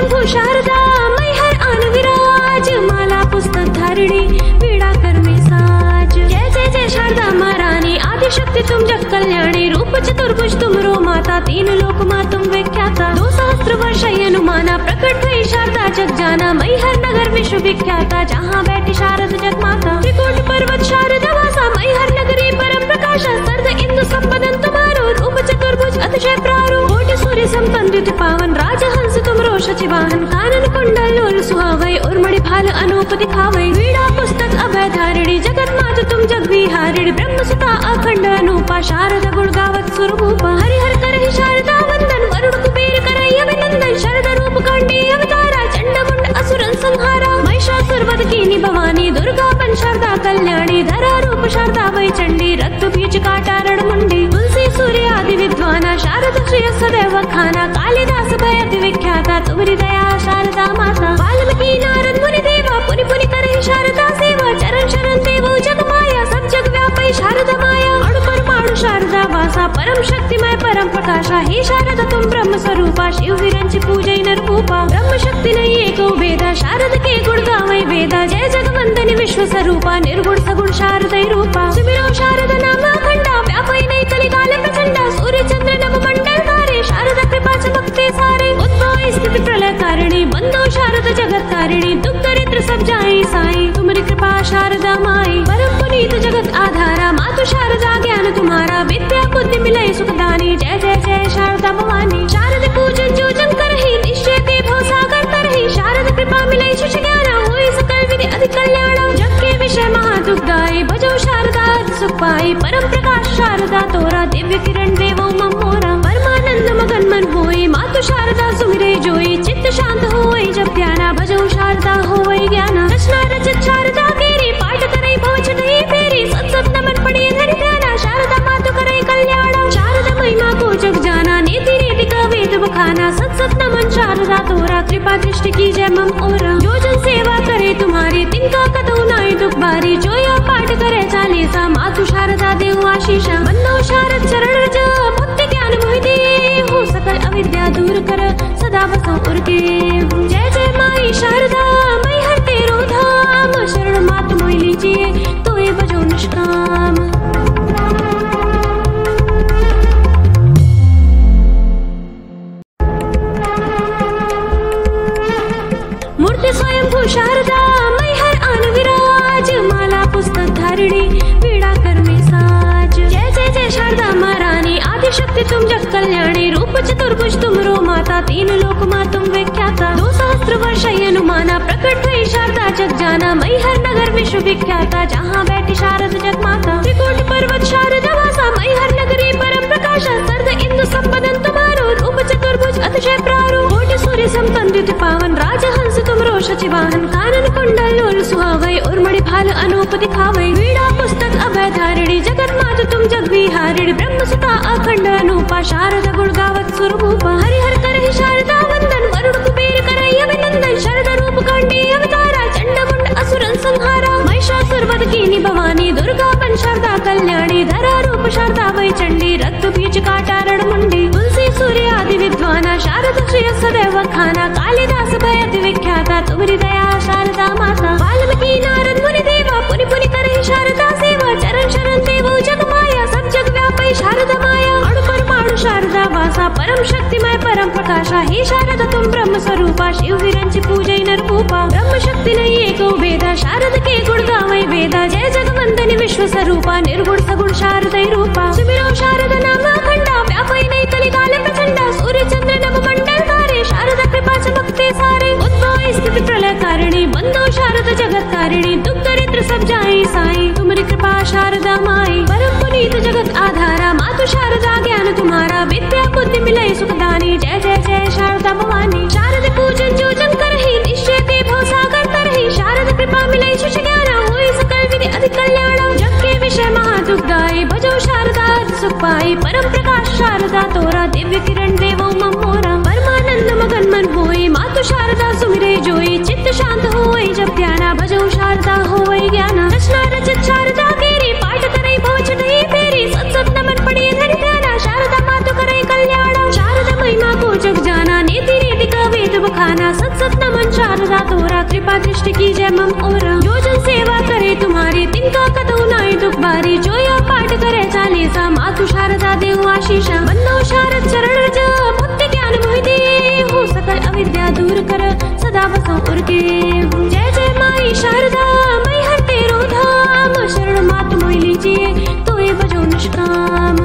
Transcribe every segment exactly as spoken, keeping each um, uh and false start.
स्वयंभू शारदा मैहर आन विराज, माला पुस्तक धारिणी वीणा कर में साज। जय जय जय शारदा महारानी आदि शक्ति तुम जग कल्याणी, रूप चतुर्भुज तुमरो माता तीन लोक मां तुम विख्याता। दो सहस्त्र वर्ष अनुमाना प्रकट भई शारदा जग जाना, मैहर नगर विश्व विख्याता जहाँ बैठी शारद जग माता। त्रिकूट पर्वत शारदा वासा मैहर नगरी परम प्रकाशा, सर्द इंदु संपदन तुम्हारो रूप चतुर्भुज अतिशय प्रारूप। कोटि सूर्य संपन्दित पावन राजहंस तुमरो शचिवाहन, कानन कुंडल लोल सुहावै और मणि भाल अनूप दिखावै। वीणा पुस्तक अभय धारिणी जगत मात तुम जग विहारिणी, ब्रह्म सुता अखंड अनूपा शारदा गुण गावत सुरभूपा। हरिहर करहि शारदा वंदन वरुण कुबेर करहि अभिनंदन, शरद रूप खंडी अवतारा चंड मुंड असुरन संहारा। महिषासुर वध कीनी भवानी दुर्गा पन शारदा कल्याणी, धरा रूप शारदा वै चंडी रक्त बीज काटारण मुंडी। तुलसी सूर्य आदि विद्वाना शारद श्रेय सदैव खाना, कालिदास भय अति विख्याता तुम्हारी दया शारदा माता। वाल्मीकि नारद मुनि देवा पुनि पुनि करहि शारदा सेवा, चरण शरण देवो जग माया सब जग व्यापै शारदा माया। अणु परमाणु शारदा वासा परम शक्तिमय परम प्रकाशा, हे शारदा तुम ब्रह्म स्वरूपा शिव विरंचि पूजै नरभूपा। ब्रह्म शक्ति नहीं एको भेदा शारद के गुण गावै वेदा, जय जगवंदनि विश्व स्वरूपा निर्गुण सगुण शारदै रूपा। सुमिरो शारदा नाम अखंडा व्यापै नहीं कलिकाल प्रचंडा, सूर्य चंद्र नभ मंडल धारे शारदा कृपा चमकते सारे। उद्भव स्थिति प्रलय कारिणी बंदो शारदा जगत तारिणी, दुख दरिद्र सब जाई साई तुम्हारी कृपा शारदा माई। परम पुनीत जगत आधारा मातु शारदा ज्ञान तुम्हारा, विद्या बुद्धि मिलै सुखदानी जय जय जय शारदा भवानी। शारद पूजन जो जन करहि निश्चय ते भव सागर तरहि, शारद कृपा मिलै शिष ज्ञान होई सकल विधि अधिक कल्याण। जग के विषय महादुखदाई भजो शारदा सुख पाई, परम प्रकाश शारदा तोरा दिव्य किरण देवो मम मोरा। परमानंद मगन मन होई मातु शारदा सुमिरै जोई, चित्त शांत होई जब ध्याना भजो शारदा होई ज्ञाना। रचना रचित शारदा केरी पाठ करे भव छठई फेरी, सत सत नमन पड़े धरि ध्याना शारदा मातु करे कल्याण। शारदा महिमा को जग जाना नीति रीति का वेद बखाना, सत सत नमन शारदा तोरा कृपा दृष्टि की जय मम ओरा। जो जन सेवा करे तुम्हारी तिनका कतौ नाई दुख बारी, जो यह पाठ करे चालीसा मातु शारदा देव आशीषा। बंदो शारद चरण रज भक्ति ज्ञान मोहि दे, हो सकल अविद्या दूर कर सदा बसो उरके। जय जय माई शारदा मैहर तेरो धाम, शरण मातु मोहि लीजिए तो ये बजो निष्काम। मूर्ति स्वयंभू शारदा मैहर आन विराज, माला पुस्तक धारिणी वीणा कर में साज। जय जय जय शारदा महारानी आदि शक्ति तुम जग कल्याणी, रूप चतुर्भुज तुमरो माता तीन लोक मां तुम विख्याता। दो सहस्त्र वर्ष अनुमाना प्रकट भई शारदा जग जाना, मैहर नगर विश्व विख्याता जहाँ बैठी शारद जग माता। त्रिकूट पर्वत शारदा वासा मैहर नगरी परम प्रकाशा, सर्द इंदु संपदन तुम्हारो रूप चतुर्भुज अतिशय प्रारूप। कोटि सूर्य संपन्दित पावन राजहंस तुमरो शचिवाहन, कानन कुंडल लोल सुहावै और मणि भाल अनूप दिखावै। वीणा पुस्तक अभय धारिणी जगत मात तुम जग विहारिणी, ब्रह्म सुता अखंड अनूपा शारदा गुण गावत सुरभूपा। हरिहर करहि शारदा वंदन वरुण कुबेर करहि अभिनंदन, शरद रूप खंडी अवतारा चंड मुंड असुरन संहारा। महिषासुर वध कीनी भवानी दुर्गा पन शारदा कल्याणी, धरा रूप शारदा वै चंडी रक्त बीज काटारण मुंडी। तुलसी सूर्य आदि विद्वाना शारद श्रेय सदैव खाना, कालिदास भय अति विख्याता तुम्हारी दया शारदा माता। वाल्मीकि नारद मुनि देवा पुनि पुनि करहि शारदा सेवा, चरण शरण देवो जग माया सब जग व्यापै शारदा माया। अणु परमाणु शारदा वासा परम शक्तिमय परम प्रकाशा, हे शारदा तुम ब्रह्म स्वरूपा शिव विरंचि पूजै नरभूपा। ब्रह्म शक्ति नहीं एको भेदा शारद के गुण गावै वेदा, जय जगवंदनि विश्व स्वरूपा निर्गुण सगुण शारदै रूपा। सुमिरो शारदा नाम अखंडा व्यापै नहीं कलिकाल प्रचंडा, सूर्य चंद्र नभ मंडल धारे शारदा कृपा चमकते सारे। उद्भव स्थिति प्रलय कारिणी बंदो शारदा जगत तारिणी, दुख दरिद्र सब जाई साई तुम्हारी कृपा शारदा माई। परम पुनीत जगत आधारा मातु शारदा ज्ञान तुम्हारा, विद्या बुद्धि मिलै सुखदानी जय जय जय शारदा भवानी। शारद पूजन जो जन करहि निश्चय ते भव सागर तरहि, शारद कृपा मिलै शिष ज्ञान होई सकल विधि अधिक कल्याण। जग के विषय महादुखदाई भजो शारदा सुख पाई, परम प्रकाश शारदा तोरा दिव्य किरण देवो मम मोरा। परमानंद मगन मन होई मातु शारदा सुमिरै जोई, चित्त शांत होई जब ध्याना भजो शारदा होई ज्ञाना। रचना रचित शारदा केरी पाठ करे भव छठई फेरी, सत सत नमन पड़े धरि ध्याना शारदा मातु करे कल्याण। शारदा महिमा को जग जाना नीति रीति का वेद बखाना, कृपा दृष्टि की जय मम ओरा। जो जन सेवा करे तुम्हारी तिनका कतौ नाई दुख बारी। जो या पाठ करे चालीसा मातु शारदा देव आशीषा। बंदो शारद चरण रज भक्ति ज्ञान मोहि दे। हो सकल अविद्या दूर कर सदा बसो उरके। जय जय माई शारदा मैं हर तेरो धाम। शरण मातु मोहि लीजिए तो ये बजो निष्काम।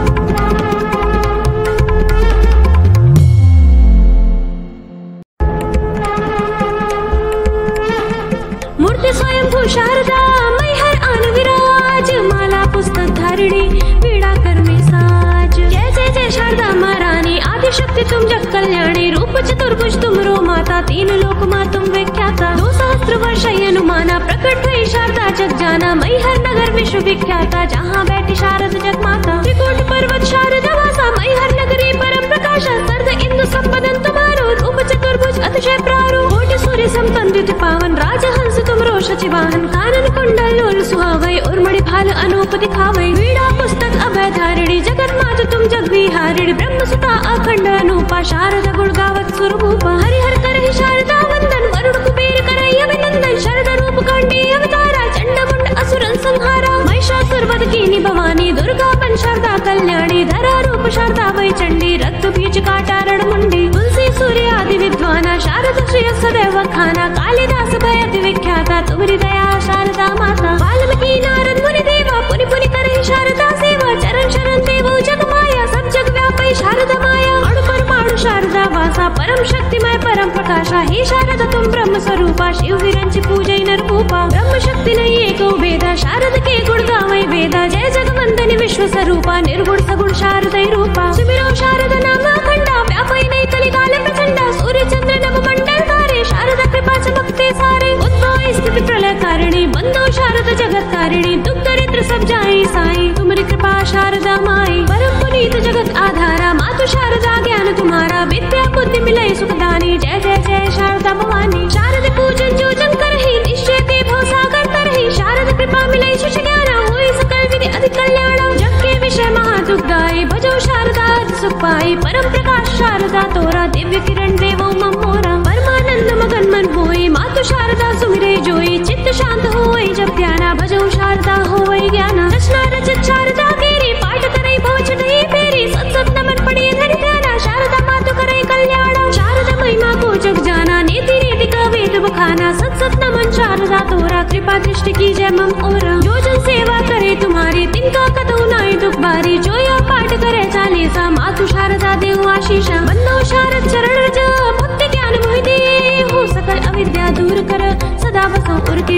मूर्ति स्वयं भू शारदा मैं हर आन विराज। माला पुस्तक धारिणी पीड़ा कर में साज। जय जय जय शारदा महारानी आदि शक्ति तुम जग कल्याणी। रूप चतुर्भुज तुम रो माता तीन लोक माँ तुम विख्याता। दो सहस्त्र वर्ष अनुमाना प्रकट हुई शारदा जग जाना। मैं हर नगर विश्व विख्याता जहाँ बैठी शारद जग माता। त्रिकोट पर्वत शारदा वासा मैं हर नगरी परम प्रकाशा। सर्द इंदु संपदन तुम्हारो रूप चतुर्भुज अतिशय प्रारो। कोटि सूर्य संपन्दित पावन राजहंस तुम रो शचिवाहन। कानन कुंडल लोल सुहावै और मणि भाल अनूप दिखावै। वीणा पुस्तक अभय धारिणी जगत मात तुम जग विहारिणी। ब्रह्म सुता अखंड अनूपा शारदा गुण गावत सुरभूपा। हरिहर करहि शारदा वंदन वरुण कुबेर करहि अभिनंदन। शरद रूप खंडी अवतारा चंड मुंड असुरन संहारा। महिषासुर वध कीनी भवानी दुर्गा बन शारदा कल्याणी। धरा रूप शारदा वै चंडी रक्त बीज काटारण मुंडी। तुलसी सूर्य आदि विद्वाना शारद श्रेय सदैव खाना। कालिदास भय अति विख्याता तुम्हारी दया शारदा माता। वाल्मीकि नारद मुनि देवा पुनि पुनि करहि शारदा सेवा। चरण शरण देवो जग माया सब जग व्यापी शारदा माया। अणु परमाणु शारदा वासा परम शक्तिमय परम प्रकाशा। हे शारदा तुम ब्रह्म स्वरूपा शिव विरंचि पूजै नरभूपा। ब्रह्म शक्ति नहीं एको भेदा शारद के गुण गावै वेदा। जय जगवंदनि विश्व स्वरूपा निर्गुण सगुण शारदै रूपा। सुमिरो शारदा नाम अखंडा व्यापै नहीं कलिकाल प्रचंडा। सूर्य चंद्र नभ मंडल तारे शारदा कृपा चमकते सारे। उद्भव स्थिति प्रलय कारिणी बंदो शारदा जगत कारिणी। दुख दरिद्र सब जाई साई तुम्हारी कृपा शारदा माई। परम पुनीत जगत आधारा मातु शारदा ज्ञान तुम्हारा। विद्या बुद्धि मिलई सुखदानी जय जय जय शारदा भवानी। शारद पूजन जो जन करहि निश्चय ते भव सागर तरहि। शारद कृपा मिलई सुच ज्ञाना होई सकल विधि अधिक कल्याण। जग के विषय महादुख गाय भजो शारदा सुख पाई। परम प्रकाश शारदा तोरा दिव्य किरण देवो मम मोरा। परमानंद मगन मन होई मातु शारदा सुमिरै जोई। चित्त शांत होई जब ध्याना भजो शारदा होई ज्ञाना। रचना रचित शारदा केरी पाठ करई भव छटई फेरी। सत सत नमन पढ़िए धरि ध्याना शारदा मातु करई कल्याण। शारदा महिमा को जग जाना नीति रीति का वेद बखाना। सत सत नमन शारदा तोरा कृपा दृष्टि की जय मम ओरा। जो जन सेवा करे तुम्हारी तिनका कतौ नाई दुख बारी। जो या पाठ करे चालीसा मातु शारदा देव आशीषा। बंदो शारद चरण रज भक्ति ज्ञान मोहि दे। हो सकल अविद्या दूर कर सदा बसो उरके।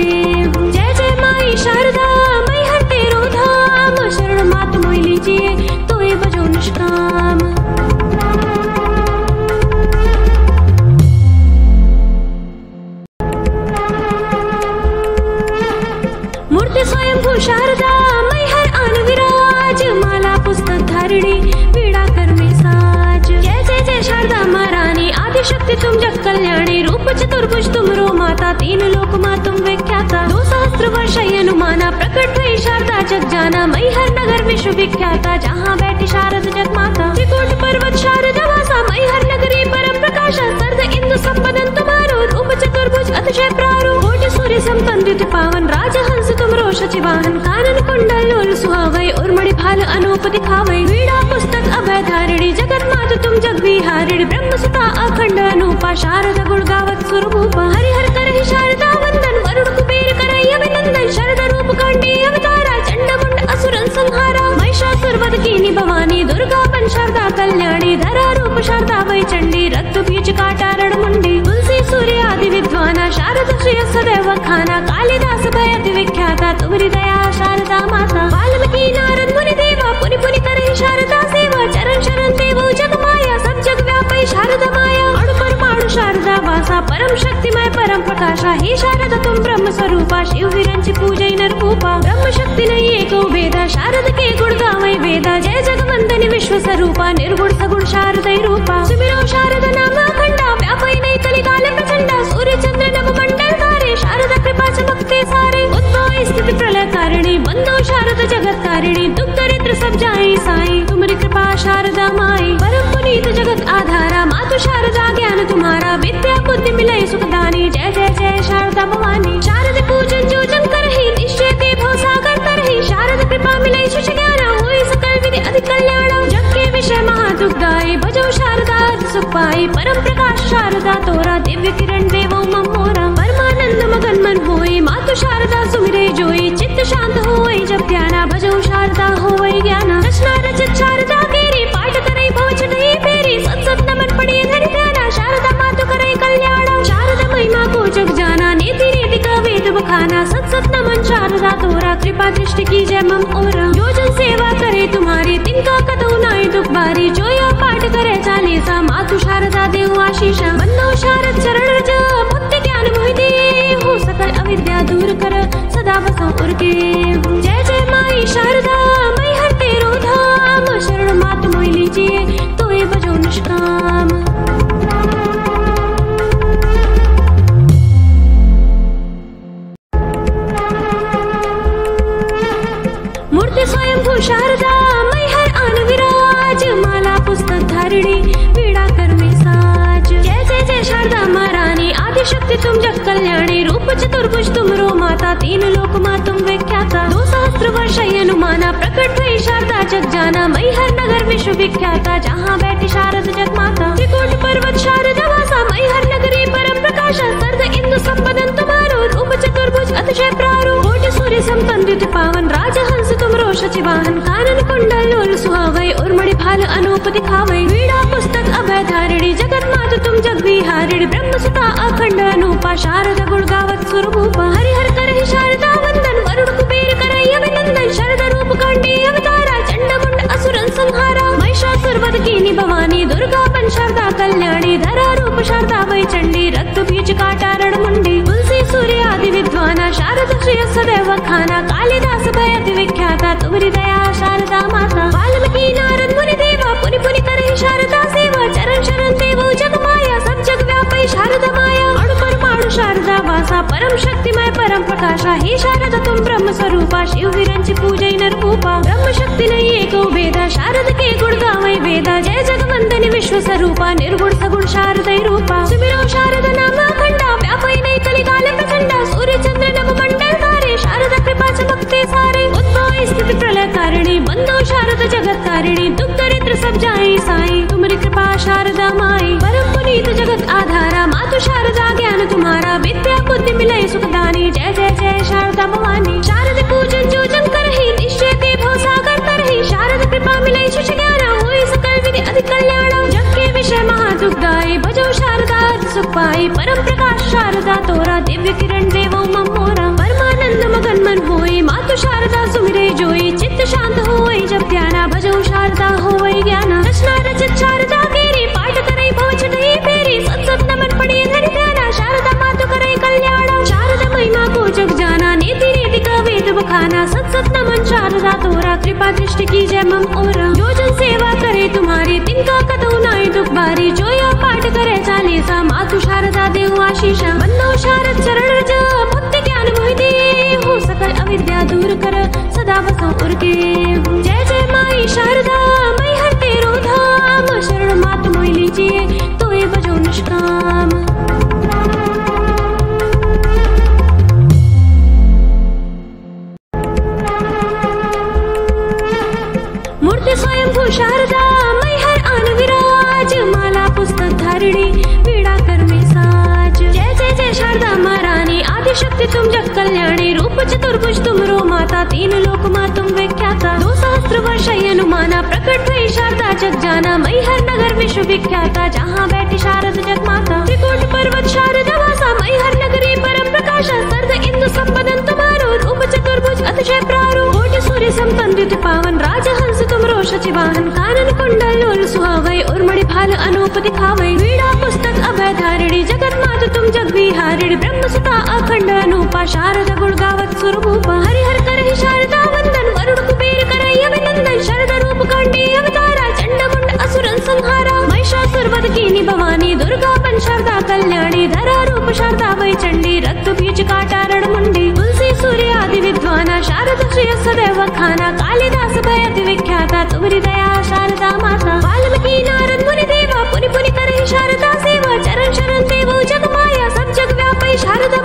जय जय माई शारदा मैं हर तेरो धाम। शरण मातु मोहि लीजिए तो ये बजो निष्काम। मूर्ति स्वयं भू शारदा मैं हर आन विराज। माला पुस्तक धारिणी पीड़ा कर में साज। जय जय जय शारदा महारानी आदि शक्ति तुम जग कल्याणी। रूप चतुर्भुज तुम रो माता तीन लोक माँ तुम विख्याता। दो सहस्त्र वर्ष अनुमाना प्रकट हुई शारदा जग जाना। मैं हर नगर विश्व विख्याता जहाँ बैठी शारद जग माता। त्रिकोट पर्वत शारदा वासा मैं हर नगरी परम प्रकाशा। सर्द इंदु संपदन तुम्हारो रूप चतुर्भुज अतिशय प्रारो। कोटि सूर्य संपन्दित पावन राजहंस तुम रो शचिवाहन। कानन कुंडल लोल सुहावै और मणि भाल अनूप दिखावै। वीणा पुस्तक अभय धारिणी जगत मात तुम जग विहारिणी। ब्रह्म सुता अखंड अनूपा शारदा गुण गावत सुरभूपा। हरिहर करहि शारदा वंदन वरुण कुबेर करहि अभिनंदन। शरद रूप खंडी अवतारा चंड मुंड असुरन संहारा। महिषासुर वध कीनी भवानी दुर्गा बन शारदा कल्याणी। धरा रूप शारदा वै चंडी रक्त बीज काटारण मुंडी। तुलसी सूर्य आदि विद्वाना शारद श्रेय सदैव खाना। कालिदास भय अति विख्याता तुम्हारी दया शारदा माता। वाल्मीकि नारद मुनि देवा पुनि पुनि करहि शारदा सेवा। चरण शरण देवो जग माया सब जग व्यापी शारदा माया। अणु परमाणु शारदा वासा परम शक्तिमय परम प्रकाशा। हे शारदा तुम ब्रह्म स्वरूपा शिव विरंचि पूजै नरभूपा। ब्रह्म शक्ति नहीं एको भेदा शारद के गुण गावै वेदा। जय जगवंदनि विश्व स्वरूपा निर्गुण सगुण शारदै रूपा। सुमिरो शारदा नाम अखंडा व्यापै नहीं कलिकाल प्रचंडा। सूर्य चंद्र नभ मंडल तारे शारदा कृपा चमकते सारे। उद्भव स्थिति प्रलय कारिणी बंदो शारदा जगत कारिणी। दुख दरिद्र सब जाई साई तुम्हारी कृपा शारदा माई। परम पुनीत जगत आधारा मातु शारदा ज्ञान तुम्हारा। विद्या बुद्धि मिलई सुखदानी जय जय जय जय शारदा भवानी। शारद पूजन जो जन करहि निश्चय ते भव सागर तरहि। शारद कृपा मिलै सुच ज्ञान होय सकल विधि अधिक कल्याण। जग के विषय महादुख गाय भजो शारदा सुख पाई। परम प्रकाश शारदा तोरा दिव्य किरण देवो मम मोरा। परमानंद मगन मन होय मातु शारदा सुमिरै जोई। चित्त शांत होय जब ध्याना भजो शारदा होय ज्ञाना। रचना रचित शारदा केरी पाठ करै भव छटहि फेरी। सत सत नमन पढ़े धरि ध्याना शारदा मातु करै कल्याण। शारदा महिमा को जग जाना नीति रीति का वेद बखाना। सत सत नमन शारदा तोरा कृपा दृष्टि की जय मम ओरा। जो जन सेवा करे तुम्हारी तिनका कतौ नाहि दुख बारी। जो या पाठ करे चालीसा मातु शारदा देव आशीषा। बंदो शारद चरण रज भक्ति ज्ञान मोहि दे। हो सकल अविद्या दूर कर सदा बसो उर के। जय जय माई शारदा मैं हर तेरो धाम। शरण मातु मोहि लीजिए तोय बजो निष्काम। मूर्ति स्वयंभू शारदा मैं हर आन विराज। माला पुस्तक धारिणी वीणा कर में साज। जय जय जय शारदा महारानी आदि शक्ति तुम जग कल्याणी। रूप चतुर्भुज तुमरो माता तीन लोक मा तुम विख्याता। दो सहस्त्र वर्ष अनुमाना प्रकट भई शारदा जग जाना। मैं हर नगर विश्व विख्याता जहाँ बैठी शारद जग माता। त्रिकोट पर्वत शारदा वासा मैं हर नगरी परम प्रकाशा। सर्द इंदु संपदन तुम्हारो रूप चतुर्भुज अतिशय प्रारो। कोटि सूर्य संपन्दित पावन राजहंस तुमरो शचिवाहन। कानन कुंडल लोल सुहावै उर्मणि भाल अनूप दिखावै। वीणा पुस्तक अभय धारिणी जगत मातु तुम जग विहारिणी। ब्रह्म सुता अखंड अनूपा शारदा गुण गावत सुरभूपा। हरिहर करहि शारदा वंदन वरुण कुबेर करहि अभिनंदन। शरद रूप खंडी अवतारा चंड मुंड असुरन संहारा। महिषासुर वध कीनी भवानी दुर्गा बन शारदा कल्याणी। धरा रूप शारदा वै चंडी रक्त बीज काटारण मुंडी। तुलसी सूर्य आदि विद्वाना शारद श्रेय सदैव खाना। कालिदास भय अति विख्याता तुमरी दया शारदा माता। वाल्मीकि नारद मुनि देवा पुनि पुनि करहि शारदा सेवा। चरण शरण देवो जग माया सब जग व्यापै शारदा माया। अणु परमाणु शारदा वासा परम शक्तिमय परम प्रकाशा। हे शारदा तुम ब्रह्म स्वरूपा शिव विरंचि पूजै नर भूपा। ब्रह्म शक्ति नहीं एको भेदा शारद के गुण गावै वेदा। जय जगवंदनि विश्व स्वरूपा निर्गुण सगुण शारदै रूपा। सुमिरो शारदा नाम अखंडा व्यापै नहीं कलिकाल प्रचंडा। सूर्य चंद्र नभ मंडल तारे शारदा कृपा चमकते सारे। उद्भव स्थिति प्रलय कारिणी बंदो शारदा जगत तारिणी। दुख दरिद्र सब जाई साई तुमरी कृपा शारदा माई। परम पुनीत जगत आधारा मातु शारदा ज्ञान तुम्हारा। विद्या बुद्धि मिलै सुखदानी जय जय जय शारदा भवानी। शारद पूजन जो जन करहि निश्चय ते भव सागर तरहि। शारद कृपा मिलै सुच ज्ञान होय सकल विधि अधिक कल्याण। जग के विषय महादुख गाय भजो शारदा सुख पाई। परम प्रकाश शारदा तोरा दिव्य किरण देवो मम मोरा। परमानंद मगन मन होय मातु शारदा सुमिरै जोई। चित्त शांत होय जब ध्याना भजो शारदा होय ज्ञाना। रचना रचित शारदा केरी पाठ करै भव छटहि फेरी। सत सत नमन पढ़े धरि ध्याना शारदा मातु करै कल्याण। शारदा महिमा को जग जाना नीति रीति का वेद बखाना। सत सत नमन शारदा तोरा कृपा दृष्टि की जय मम ओरा। जो जन सेवा करे तुम्हारी तिनका कतौ नाहि दुख बारी। जो या पाठ करे चालीसा मातु शारदा देव आशीषा। बंदो शारद चरण रज भक्ति ज्ञान मोहि दे। हो सकल अविद्या दूर कर सदा बसो उर के। जय जय माई शारदा मैं हर तेरो धाम। शरण मातु मोहि लीजिए तोय बजो निष्काम। मूर्ति स्वयंभू शारदा मैं हर आन विराज। माला पुस्तक धारिणी वीणा कर में साज। जय जय जय शारदा महारानी आदि शक्ति तुम जग कल्याणी। रूप चतुर्भुज तुमरो माता तीन लोक मा तुम विख्याता। दो सहस्त्र वर्ष अनुमाना प्रकट भई शारदा जग जाना। मैं हर नगर विश्व विख्याता जहाँ बैठी शारद जग माता। त्रिकोट पर्वत शारदा वासा मैं हर नगरी परम प्रकाशा। सर्द इंदु संपदन तुम्हारो रूप चतुर्भुज अतिशय प्रारो। कोटि सूर्य संपन्दित पावन राजहंस तुमरो शचिवाहन। कानन कुंडल लोल सुहावै उर्मणि भाल अनूप दिखावै। वीणा पुस्तक अभय धारिणी जगत मातु तुम जग विहारिणी। ब्रह्म सुता अखंड अनूपा शारदा गुण गावत सुरभूपा। हरिहर करहि शारदा वंदन वरुण कुबेर करहि अभिनंदन। शरद रूप खंडी अवतारा चंड मुंड असुरन संहारा। महिषासुर वध कीनी भवानी दुर्गा बन शारदा कल्याणी। धरा रूप शारदा वै चंडी रक्त बीज काटारण मुंडी। तुलसी सूर्य आदि विद्वाना शारद श्रेय सदैव खाना। कालिदास भय अति विख्याता तुमरी दया शारदा माता। वाल्मीकि नारद मुनि देवा पुनि पुनि करहि शारदा सेवा। चरण शरण देवो जग माया सब जग व्यापै शारदा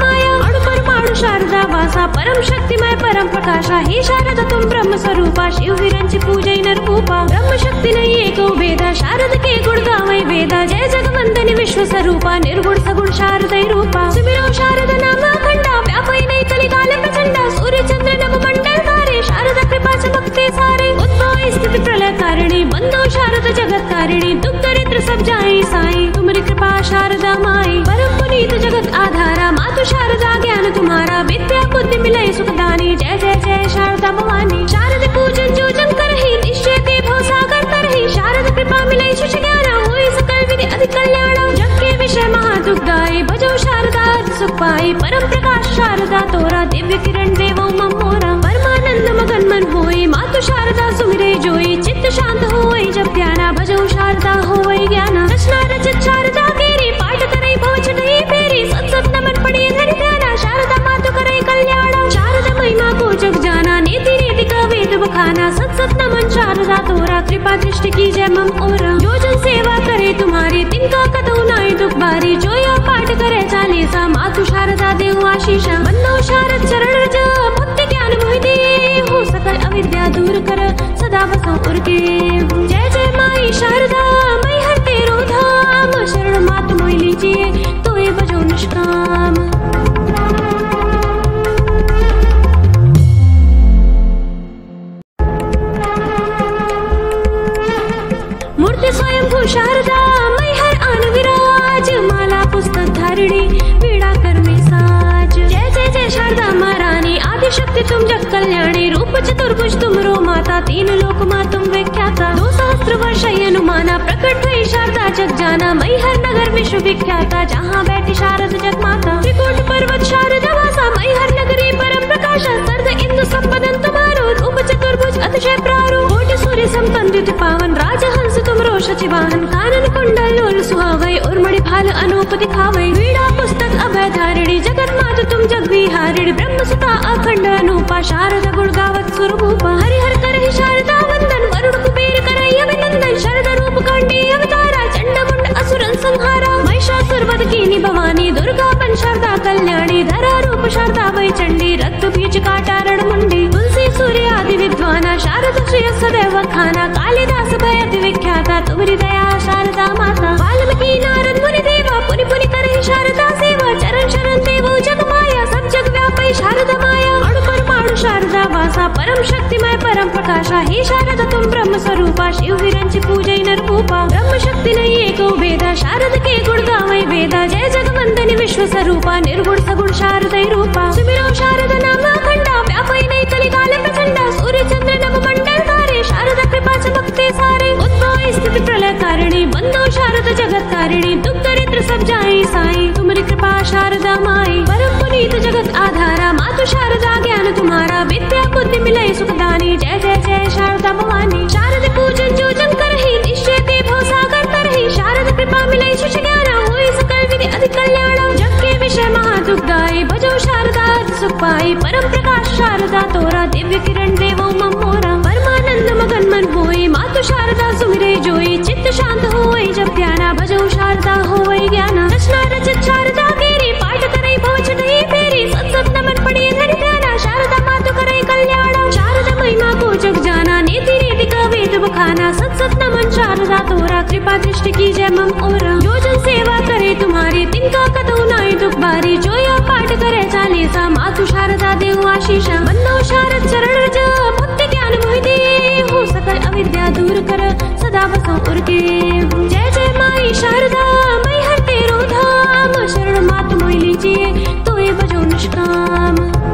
वेदा जय जगवंदनी विश्व स्वरूपा निर्गुण सगुण शारदै रूपा सुमिरो शारदा नाम अखंडा व्यापै नै कलिकाल प्रचंडा सूर्य चंद्र नभ मंडल तारे शारदा कृपा चमकते सारे उद्भव स्थिति प्रलय कारिणी बंदो शारदा जगत कारिणी दुख दरिद्र सब जाए साई तुम्हारी कृपा शारदा माई परम पुनीत जगत आधारा मातु शारदा ज्ञान तुम्हारा विद्या बुद्धि मिले सुखदानी जय जय जय शारदा भवानी शारद पूजन जो जन करहि निश्चय ते भव सागर तरहि शारद कृपा मिले सुच ज्ञान होई सकल विधि अधिक कल्याण जग के विषय महादुखदाई भजो शारदा सुख पाई परम प्रकाश शारदा तोरा दिव्य किरण देवो मम मोरा परमानंद मगन मन होई मातु शारदा सुमिरे जोई चित्त शांत होई जब ध्याना भजो शारदा होई ज्ञाना रचना रचित शारदा केरी पाठ करे भव छटई फेरी सत सत नमन पड़े धरि ध्याना शारदा मातु करे कल्याण शारदा महिमा को जग जाना नीति रीति का वेद बखाना सत सत नमन शारदा तोरा कृपा दृष्टि की जय मम ओरा जो जन सेवा करे तुम्हारी तिनका कतौ नाई दुख बारी जो या पाठ करे चालीसा मातु शारदा देव आशीषा बंदो शारद चरण रज भक्ति ज्ञान मोहि दे हो सकल अविद्या दूर कर सदा बसो उरके जय जय माई शारदा मैं हर तेरो धाम शरण मातु मोहि लीजिए तो ये बजो निष्काम मूर्ति स्वयं भू शारदा मैं हर आन विराज माला पुस्तक धारिणी वीणा कर में साज जय जय जय शारदा महारानी आदि शक्ति तुम जग कल्याणी रूप चतुर्भुज तुमरो माता तीन लोक मां तुम विख्याता दो सहस्त्र वर्ष अनुमाना प्रकट हुई शारदा जग जाना मैं हर नगर विश्व विख्याता जहाँ बैठी शारद जग माता त्रिकोट पर्वत शारदा वासा मैं हर नगरी परम प्रकाशा सर्द इंदु संपदन तुम्हारो रूप चतुर्भुज अतिशय प्रारो कोटि सूर्य संपंदित पावन राजहंस तुमरो शचिवाहन कानन कुंडल लोल सुहावै उर्मणि भाल अनूप दिखावै वीणा पुस्तक अभय धारिणी जगत मातु तुम जग विहारिणी ब्रह्म सुता अखंड अनूपा शारदा गुण गावत सुरभूपा हरि हर करहि शारदा वंदन वरुण कुबेर करहि अभिनंदन शरद रूप कांडी अवतारा चंड मुंड असुरन संहारा महिषासुर वध कीनी भवानी दुर्गा बन शारदा कल्याणी धरा रूप शारदा वै चंडी रक्त बीज काटारण मुंडी तुलसी सूर्य आदि विद्वाना शारद श्रेय सदैव खाना कालिदास भय अति विख्याता तुम्हारी दया शारदा माता वाल्मीकि नारद मुनि देवा पुनि पुनि करहि शारदा सेवा चरण शरण देवो जग माया सब जग व्यापै शारदा माया अणु परमाणु शारदा वासा परम शक्तिमय परम प्रकाशा हे शारदा तुम ब्रह्म स्वरूपा शिव विरंच पूजै नर भूपा ब्रह्म शक्ति नहीं एको वेदा शारद के गुण गावै वेदा जय जगवंदनी विश्व स्वरूपा निर्गुण सगुण शारदै रूपा सुमिरो शारदा नाम अखंडा व्यापै नै कलिकाल प्रचंडा सूर्य चंद्र नभ मंडल तारे शारदा कृपा चमकते सारे उद्भव स्थिति प्रलय कारिणी बंदो शारदा जगत कारिणी दुख दरिद्र सब जाए साई तुम्हारी कृपा शारदा माई परम पुनीत जगत आधारा मातु शारदा ज्ञान तुम्हारा विद्या बुद्धि मिले सुखदानी जय जय जय शारदा भवानी शारद पूजन जो जन करहि निश्चय ते भव सागर तरहि शारद कृपा मिले सुच ज्ञान होई सकल विधि अधिक कल्याण जग के विषय महादुखदाई भजो शारदा सुख पाई परम प्रकाश शारदा तोरा दिव्य किरण देवो मम मोरा परमानंद मगन मन होई मातु शारदा सुमिरे जोई चित्त शांत होई जब ध्याना भजो शारदा होई ज्ञाना रचना रचित शारदा केरी पाठ करे भव छटई फेरी सत सत नमन पड़े धरि ध्याना शारदा मातु करे कल्याण शारदा महिमा को जग जाना नीति रीति का वेद बखाना सत सत नमन शारदा तोरा कृपा दृष्टि की जय मम ओरा जो जन सेवा करे तुम्हारी तिनका कतौ नाई दुख बारी जो या पाठ करे चालीसा मातु शारदा देव आशीषा बंदो शारद चरण रज भक्ति ज्ञान मोहि दे हो सकल अविद्या दूर कर सदा बसो उरके जय जय माई शारदा मैं हर तेरो धाम शरण मातु मोहि लीजिए तो ये बजो निष्काम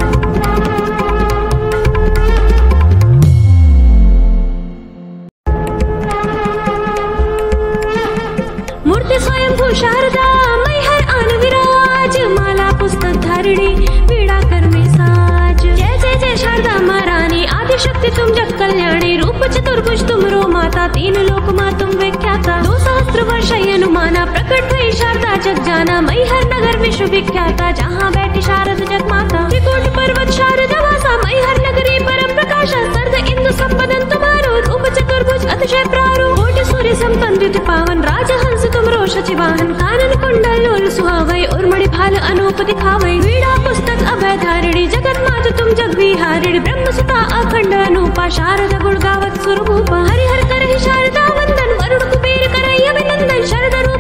मूर्ति स्वयं भू शारदा मैं हर आन विराज माला पुस्तक धारिणी वीणा कर में साज जय जय जय शारदा महारानी आदि शक्ति तुम जग कल्याणी रूप चतुर्भुज तुमरो माता तीन लोक मां तुम विख्याता दो सहस्त्र वर्ष अनुमाना प्रकट हुई शारदा जग जाना मैं हर नगर विश्व विख्याता जहाँ बैठी शारद जग माता त्रिकोट पर्वत शारदा वासा मैं हर नगरी परम प्रकाशा सर्द इंदु संपदन तुम्हारो रूप चतुर्भुज अतिशय प्रारो कोटि सूर्य संपंदित पावन राजहंस तुमरो शचिवाहन कानन कुंडल लोल सुहावै उर्मणि भाल अनूप दिखावै वीणा पुस्तक अभय धारिणी जगत मातु तुम जग विहारिणी ब्रह्म सुता अखंड अनूपा शारदा गुण गावत सुरभूपा हरि हर करहि शारदा वंदन वरुण कुबेर करहि अभिनंदन शरद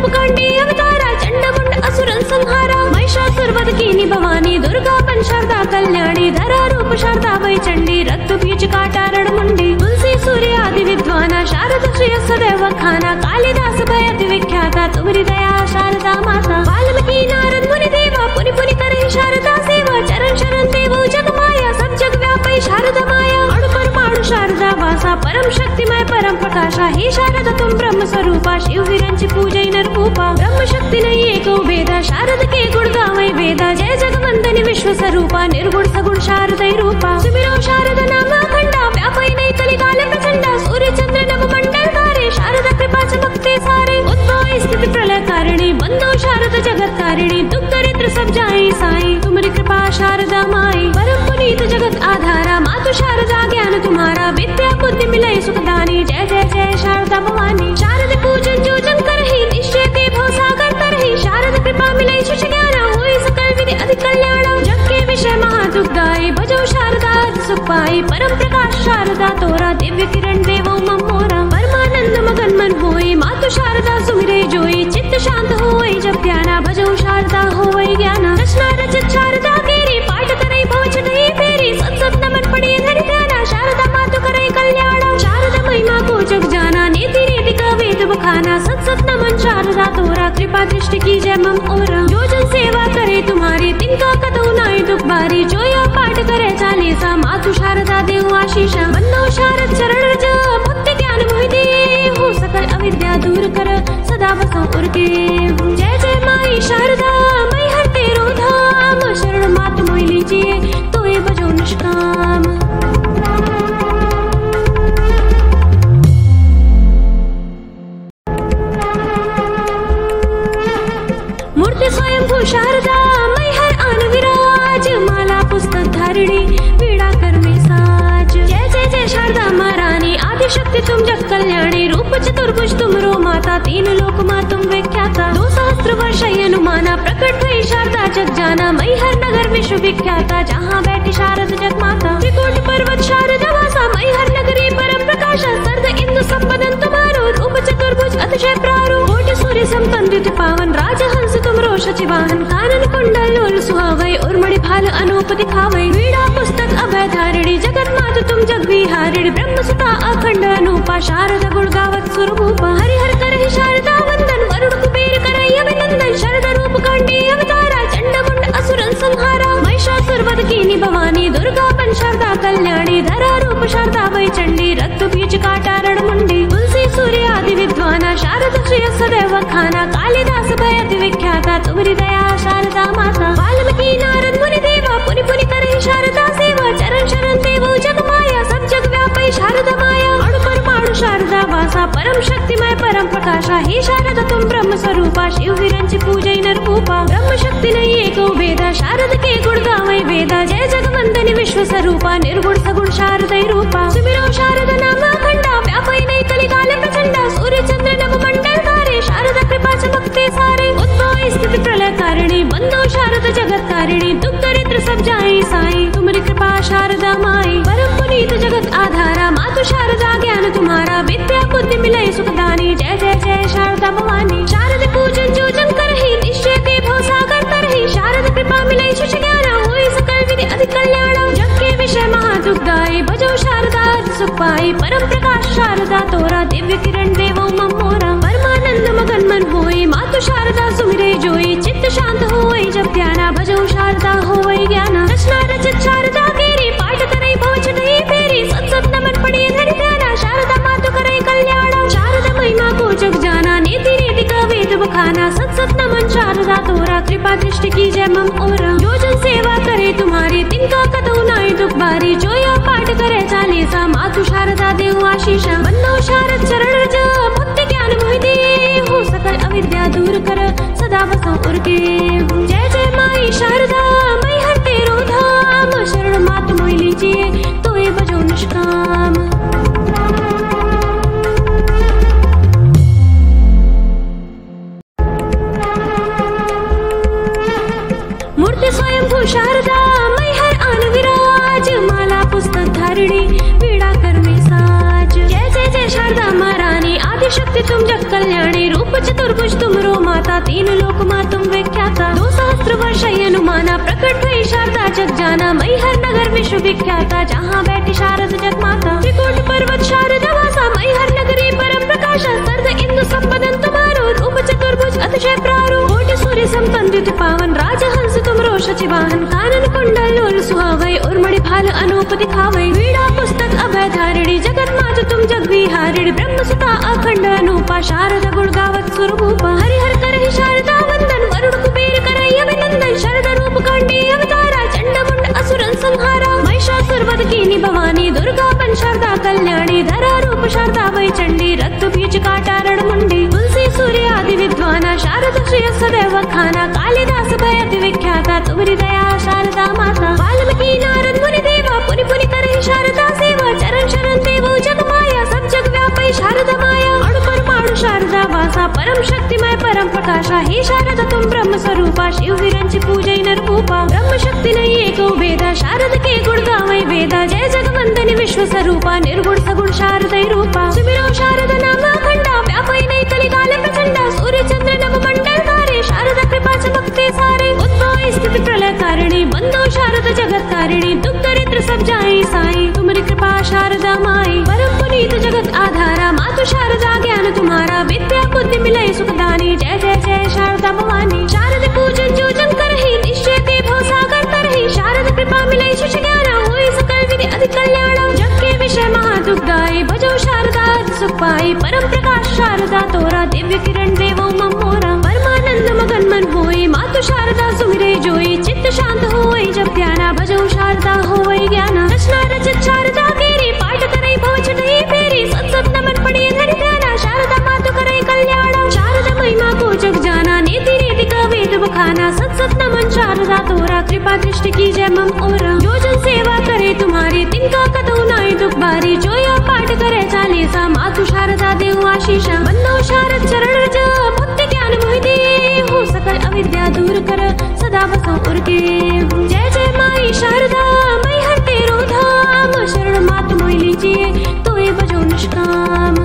काटारण मुंडी तुलसी सूर्य आदि विद्वाना शारद श्रेय सदैव खाना कालिदास भय अति विख्याता तुमरी दया शारदा माता वाल्मीकि नारद मुनि देवा पुनि पुनि करहि शारदा सेवा चरण शरण देवो जग माया सब जग व्यापी शारदा माया अणु परमाणु शारदा वासा परम शक्तिमय परम प्रकाशा हे शारदा तुम ब्रह्म स्वरूपा शिव विरंचि पूजै नररूपा ब्रह्म शक्ति नहीं एको वेदा शारद के गुण गावै वेदा जय जगवंदनि विश्व स्वरूपा निर्गुण सगुण शारदै रूपा सुमिरो शारद नाम अखंडा व्यापै नै कलिकाल प्रचंडा सूर्य चंद्र नभ मंडल तारे शारदा कृपा चमकते सारे उद्भव स्थिति प्रलय कारिणी बंदो शारद जगत तारिणी दुख दरिद्र सब जाए साई तुम्हारी कृपा शारदा माई परम पुनीत जगत आधारा मातु शारदा ज्ञान तुम्हारा विद्या बुद्धि मिले सुखदानी जय जय जय शारदा भवानी शारद पूजन जो जन करहि निश्चय ते भव सागर तरहि शारद कृपा मिले सुच ज्ञान होई सकल विधि अधिक कल्याण जग के विषय महादुखदाई भजो शारदा सुख पाई परम प्रकाश शारदा तोरा दिव्य किरण देवो मम मोरा परमानंद मगन मन होई मातु शारदा सुमिरे जोई चित्त शांत होई जब ध्याना भजो शारदा होई ज्ञाना रचना रचित शारदा केरी पाठ करे भव छठई फेरी सत सत नमन पड़े धरि ध्याना शारदा मातु करे कल्याण शारदा महिमा को जग जाना नीति रीति का वेद बखाना सत सत नमन शारदा तोरा कृपा दृष्टि की जय मम ओरा जो जन सेवा करे तुम्हारी तिनका कतौ नाई दुख बारी जो या पाठ करे चालीसा मातु शारदा देव आशीषा बंदो शारद चरण रज भक्ति ज्ञान मोहि दे हो सकल अविद्या दूर कर सदा बसो उरके जय जय माई शारदा मैं हर तेरो धाम शरण मात मोहि लीजिए तो ये बजो निष्काम मूर्ति स्वयंभू शारदा मैं हर आन विराज माला पुस्तक धारिणी पीड़ा कर में साज जय जय जय शारदा महारानी आदि शक्ति तुम जग कल्याणी रूप चतुर्भुज तुम रो माता तीन लोक मां तुम विख्याता दो सहस्त्र वर्ष अनुमाना प्रकट हुई शारदा जग जाना मई हर नगर विश्व विख्याता जहाँ बैठी शारद जग माता त्रिकोट पर्वत शारदा वासा मई हर नगरी परम प्रकाशा सर्द इंदु संपदन तुम्हारो रूप चतुर्भुज अतिशय प्रारो कोटि सूर्य संपन्दित पावन राजहंस तुम रो शचिवाहन कानन कुंडल लोल सुहावै उर्मणि भाल अनूप दिखावै वीणा पुस्तक अभय धारिणी जगत मातु तुम जग विहारिणी ब्रह्म सुता अखंड अनूपा शारदा गुण गावत सुरभूपा हरि हर करहि शारदा वंदन वरुण कुबेर करहि अभिनंदन शरद रूप कांडी अवतारा चंड मुंड असुरन संहारा महिषासुर वध कीनी भवानी दुर्गा बन शारदा कल्याणी धरा रूप शारदा वै चंडी रक्त बीज काटारण मुंडी तुलसी सूर्य आदि विद्वाना शारद श्रेय सदैव खाना कालिदास भय अति विख्याता तुमरी दया शारदा माता वाल्मीकि नारद मुनि देवा पुनि पुनि करहि शारदा सेवा चरण शरण देवो जग माया सब जग व्यापी शारदा माया अणु परमाणु शारदा वासा परम शक्तिमय परम प्रकाशा हे शारदा तुम ब्रह्म स्वरूपा शिव विरंचि पूजै नररूपा ब्रह्म शक्ति नहीं एको वेदा शारद के गुण गावै वेदा जय जगवंदनि विश्व स्वरूपा निर्गुण सगुण शारदै रूपा सुमिरो शारदा नाम अखंडा व्यापै नै कलिकाल प्रचंडा सूर्य चंद्र नभ मंडल तारे शारदा कृपा चमकते सारे उद्भव स्थिति प्रलय कारिणी बंदो शारद जगत तारिणी दुख दरिद्र सब जाए साई तुम्हारी कृपा शारदा माई परम पुनीत जगत आधारा मातु शारदा ज्ञान तुम्हारा विद्या बुद्धि मिले सुखदानी जय जय जय शारदा भवानी शारद पूजन जो जन करहि निश्चय ते भव सागर तरहि शारद कृपा मिले सुच ज्ञान होई सकल विधि अधिक कल्याण जग के विषय महादुखदाई भजो शारदा सुख पाई परम प्रकाश शारदा तोरा दिव्य किरण देवो मम मोरा परमानंद मगन मन होई मातु शारदा सुमिरे जोई चित्त शांत होई जब ध्याना भजो शारदा होई ज्ञाना रचना रचित शारदा केरी पाठ करे भव छठई फेरी सत सत नमन पड़े धरि ध्याना शारदा मातु करे कल्याण शारदा महिमा को जग जाना नीति रीति का वेद बखाना सत सत नमन शारदा तोरा कृपा दृष्टि की जय मम ओरा जो जन सेवा करे तुम्हारी तिनका कतौ नाई दुख बारी जो या पाठ करे चालीसा मातु शारदा देव आशीषा बंदो शारद चरण रज भक्ति ज्ञान मोहि दे हो सकल अविद्या दूर कर सदा बसो उरके जय जय माई शारदा मैं हर तेरो धाम शरण मात मोहि लीजिए तो ये बजो निष्काम मूर्ति स्वयंभू शारदा मैं हर आन विराज माला पुस्तक धारिणी पीड़ा कर में साज जय जय जय शारदा महारानी आदि शक्ति तुम जग कल्याणी रूप चतुर्भुज तुमरो माता तीन लोक मा तुम विख्याता दो सहस्त्र वर्ष अनुमाना प्रकट भई शारदा जग जाना मैहर नगर विश्व विख्याता जहाँ बैठी शारद जग माता त्रिकोट पर्वत शारदा वासा मैहर नगरी परम प्रकाशा सर्द इंदु संपदन तुम्हारो रूप चतुर्भुज अतिशय प्रारूप कोटि सूर्य संपंदित पावन राजहंस तुमरो शचि वाहन कानन कुंडल और सुहावै और मणि भाल अनूप दिखावै वीणा पुस्तक अभय धारिणी जगत मात तुम जग विहारिणी ब्रह्म सुता अखंड अनूपा शारदा गुण गावत स्वरूपा हरिहर करहि शारदा वंदन वरुण कुबेर करहि अभिनंदन शरद रूप खंडी अवतारा चंड मुंड असुरन संहारा महिषासुर वध कीनी भवानी दुर्गा पन शारदा कल्याणी धरा रूप शारदा वै चंडी रक्त बीज काटारण मुंडी तुलसी सूर्य आदि विद्वाना शारद श्रेय सदैव खाना कालिदास भय अति विख्याता तुमरी दया शारदा माता वाल्मीकि नारद मुनि देवा पुनि पुनि करहि शारदा सेवा चरण शरण देवो जग माया सब जग व्यापी शारदा माया अणु परमाणु शारदा वासा परम शक्तिमय परम प्रकाशा हे शारदा तुम ब्रह्म स्वरूपा शिव विरंचि पूजै नररूपा ब्रह्म शक्ति नहीं एको वेदा शारद के गुण गावै वेदा जय जगवंदनि विश्व स्वरूपा निर्गुण सगुण शारदै रूपा सुमिरो शारदा नाम अखंडा व्यापै नै कलिकाल प्रचंडा सूर्य चंद्र नभ मंडल धारे शारदा कृपा चमकते सारे उद्भव स्थिति प्रलय कारिणी बंदो शारदा जगत तारिणी दुख दरिद्र सब जाई साई तुमरी कृपा शारदा माई परम पुनीत जगत आधारा मातु शारदा ज्ञान तुम्हारा विद्या बुद्धि मिले सुखदानी जय जय जय शारदा भवानी शारद पूजन जो जन करहि निश्चय ते भव सागर तरहि शारद कृपा मिले शिष ज्ञान होई सकल विधि अधि कल्याण जग के विषय महादुखदाई भजो शारदा सुख पाई परम प्रकाश शारदा तोरा दिव्य किरण देवो मम मोरा परमानंद मगन मन होई मातु शारदा सुमिरे जोई चित्त शांत होई जब ध्याना भजो शारदा होई ज्ञाना रचना रचित शारदा केरी पाठ करे भव छठई फेरी सत सत नमन पड़े धरि ध्याना शारदा मातु करे कल्याण शारदा महिमा को जग जाना नीति रीति का वेद बखाना सत सत नमन शारदा तोरा कृपा दृष्टि की जय मम ओरा जो जन सेवा करे तुम्हारी तिनका कतौ नाई दुख बारी जो या पाठ करे चालीसा मातु शारदा देव आशीषा बंदो शारद चरण रज भक्ति ज्ञान मोहि दे हो सकल अविद्या दूर कर सदा बसो उरके जय जय माई शारदा मैं हर तेरो धाम शरण मातु मोहि लीजिए तो ये बजो निष्काम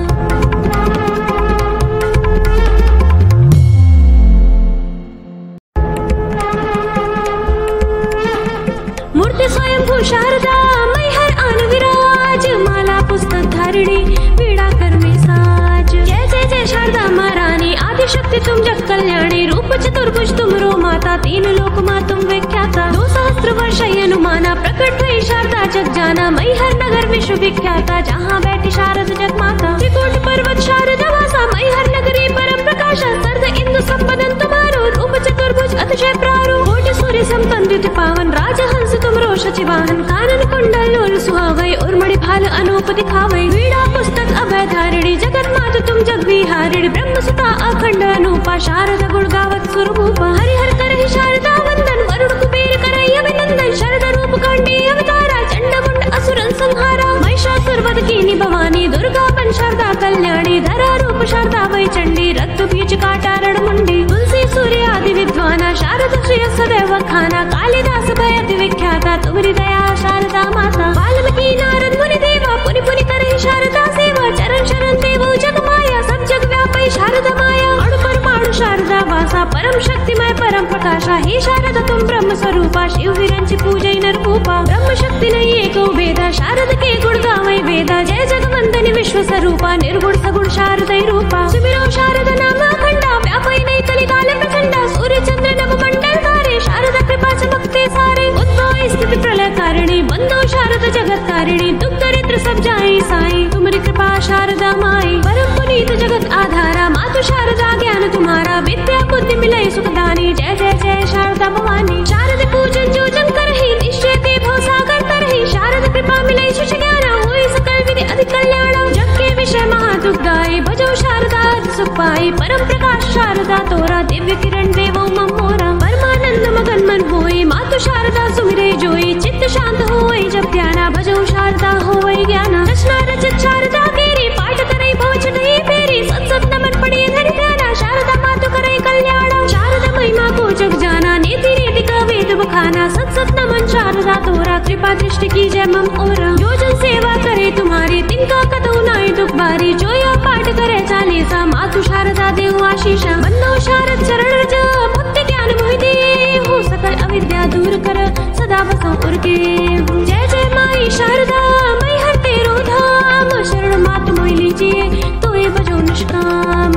मूर्ति स्वयं भू शारदा मैं हर आन विराज माला पुस्तक धारिणी वीणा कर में साज जय जय जय शारदा महारानी आदि शक्ति तुम जग कल्याणी रूप चतुर्भुज तुमरो माता तीन लोक मा तुम विख्याता दो सहस्त्र वर्ष अनुमाना प्रकट भई शारदा जग जाना मैहर नगर विश्व विख्याता जहाँ बैठी शारद जग माता त्रिकोट पर्वत शारदा वासा मैहर नगरी परम प्रकाशा सर्द इंदु संपदन तुम्हारो रूप चतुर्भुज अतिशय प्रारूप कोटि सूर्य संपंदित पावन राजहंस तुमरो शचि वाहन कानन कुंडल और सुहावै और मणि भाल अनूप दिखावै वीणा पुस्तक अभय धारिणी जगत मात तुम जग विहारिणी ब्रह्म सुता अखंड अनूपा शारदा गुण गावत स्वरूपा हरिहर करहि शारदा वंदन वरुण कुबेर करहि अभिनंदन शरद रूप खंडी अवतारा चंड मुंड असुरन संहारा महिषासुर वध कीनी भवानी दुर्गा पन शारदा कल्याणी धरा रूप शारदा वै चंडी रक्त बीज काटारण मुंडी तुलसी सूर्य आदि विद्वाना शारद श्रेय सदैव खाना कालिदास भय अति विख्याता तुमरी दया शारदा माता वाल्मीकि नारद मुनि देवा पुनि पुनि करहि शारदा सेवा चरण शरण देवो जग माया सब जग व्यापी शारदा माया अणु परमाणु शारदा वासा परम शक्तिमय परम प्रकाशा हे शारदा तुम ब्रह्म स्वरूपा शिव विरंचि पूजै नररूपा ब्रह्म शक्ति नहीं एको वेदा शारद के गुण गावै वेदा जय जगवंदनि विश्व स्वरूपा निर्गुण सगुण शारदै रूपा सुमिरो शारदा नाम अखंडा व्यापै नै कलिकाल प्रचंडा सूर्य चंद्र नभ मंडल धारे शारदा कृपा चमकते सारे उद्भव स्थिति प्रलय कारिणी बंदो शारदा जगत तारिणी दुख दरिद्र सब जाई साई तुमरी कृपा शारदा माई परम पुनीत जगत आधारा मातु शारदा ज्ञान तुम्हारा विद्या बुद्धि मिले सुखदानी जय जय जय शारदा भवानी शारद पूजन जो जन करहि निश्चय ते भव सागर तरहि शारद कृपा मिले शिष ज्ञान होई सकल विधि अधि कल्याण जग के विषय महादुखदाई भजो शारदा सुख पाई परम प्रकाश शारदा तोरा दिव्य किरण देवो मम मोरा परमानंद मगन मन होई मातु शारदा सुमिरे जोई चित्त शांत होई जब ध्याना भजो शारदा होई ज्ञाना रचना रचित शारदा केरी पाठ करे भव छठई फेरी सत सत नमन पड़े धरि ध्याना शारदा मातु करे कल्याण शारदा महिमा को जग जाना नीति रीति का वेद बखाना सत सत नमन शारदा तोरा कृपा दृष्टि की जय मम ओरा जो जन सेवा करे तुम्हारी तिनका कतौ नाई नाही दुख बारी जो या पाठ करे चालीसा मातु शारदा देव आशीषा बंदो शारद चरण रज भक्ति ज्ञान मोहिते हो सकल अविद्या दूर कर सदा बसो उरके जय जय माई शारदा मैं हर तेरो धाम शरण मातु मोहि लीजिए तो ये बजो निष्काम।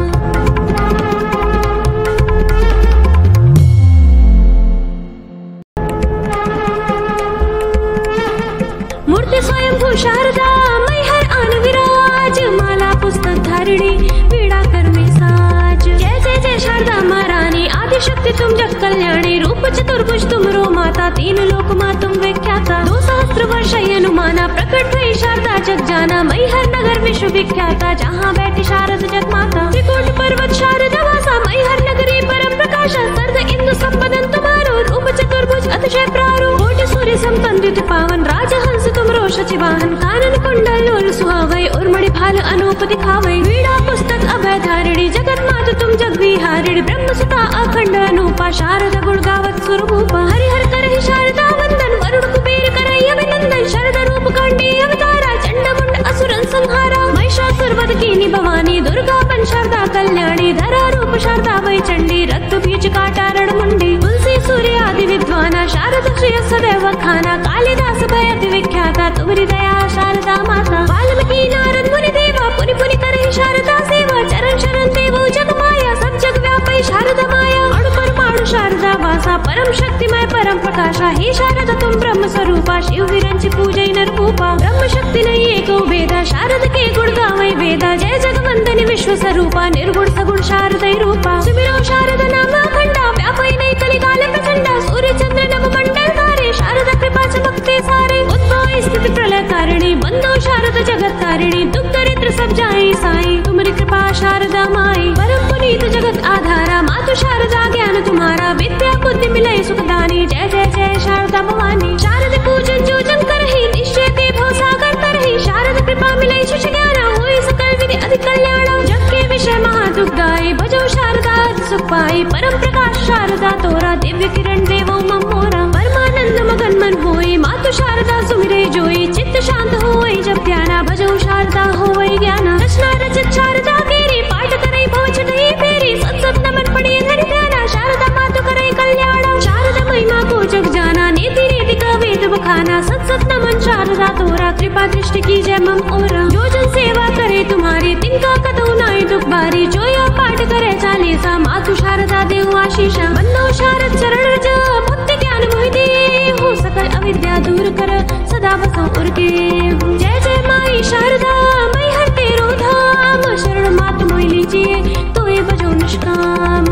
मूर्ति स्वयंभू शारदा मैं हर आन विराज माला पुस्तक धारिणी पीड़ा कर में साज जय जय जय शारदा महारानी आदि शक्ति तुम जग कल्याणी रूप चतुर्भुज तुम रो माता तीन लोक मा तुम विख्याता दो सहस्त्र वर्ष अनुमाना प्रकट हुई शारदा जग जाना मैं हर नगर विश्व विख्याता जहाँ बैठी शारद जग माता त्रिकोट पर्वत शारदा वासा मैं हर नगरी परम प्रकाशा सर्द इंदु संपदन तुम्हारो रूप चतुर्भुज अतिशय प्रारूप कोटि सूर्य संपंदित पावन राजहंस तुम रो शचिवाहन कानन कुंडल लोल सुहावै और मणि भाल अनूप दिखावै वीणा पुस्तक अभय धारिणी जगत मात तुम जग विहारिणी ब्रह्म सुता अखंड अनूपा शारदा गुण गावत स्वरूपा हरिहर करहि शारदा वंदन वरुण कुबेर करहि अभिनंदन शरद रूप कांडी अवतारा चंड मुंड असुरन संहारा महिषासुर वध कीनी भवानी दुर्गा पन शारदा कल्याणी धरा रूप शारदा वै चंडी रक्त बीज काटारण मुंडी तुलसी सूर्य आदि विद्वाना शारद श्रेय सदैव खाना कालिदास भय अति विख्याता तुम्हारी दया शारदा माता वाल्मीकि नारद मुनि देवा पुनि पुनि करहि शारदा सेवा चरण शरण देवो जग माया सब जग व्यापै शारदा माया अणु परमाणु शारदा वासा परम शक्तिमय परम प्रकाशा हे शारदा तुम ब्रह्म स्वरूपा शिव विरंचि पूजै नररूपा ब्रह्म शक्ति नहीं एको भेदा शारद के गुण गावै वेदा जय जगवंदनि विश्व स्वरूपा निर्गुण सगुण शारदै रूपा सुमिरो शारदा नाम अखंडा व्यापै नहीं कलिकाल प्रचंडा सूर्य चंद्र नभ मंडल धारे शारदा कृपा चमकते सारे उद्भव स्थिति प्रलय कारिणी बंदो शारदा जगत तारिणी दुख दरिद्र सब जाए साई तुम्हारी कृपा शारदा माई परम पुनीत जगत आधारा मातु शारदा ज्ञान तुम्हारा विद्या बुद्धि मिले सुखदानी जय जय जय शारदा भवानी शारद पूजन जो जन करहि निश्चय ते भव सागर तरहि शारद कृपा मिले शिष ज्ञान होई सकल विधि अधिक कल्याण जग के विषय महादुखदाई भजो शारदा सुख पाई परम प्रकाश शारदा तोरा दिव्य किरण देवो मम मोरा परमानंद मगन मन होई मातु शारदा सुमिरे जोई चित्त शांत होई जब ध्याना भजो शारदा होई ज्ञाना रचना रचित शारदा केरी पाठ करे भव छठई फेरी सत्सत नमन पड़े धरि ध्याना शारदा मातु करे कल्याण शारदा महिमा को जग जाना नीति रीति का वेद बखाना सत्सत नमन शारदा तोरा कृपा दृष्टि की जय मम ओरा जो जन सेवा करे तुम्हारी तिनका कतौ नाई दुख बारी जो या पाठ करे चालीसा मातु शारदा देव आशीषा बंदो शारद चरण रज भक्ति ज्ञान मोहिते हो सकल अविद्या दूर कर सदा बसो उरके जय जय माई शारदा मैं हर तेरो धाम शरण मातु मोहि लीजिए तो ये बजो निष्काम।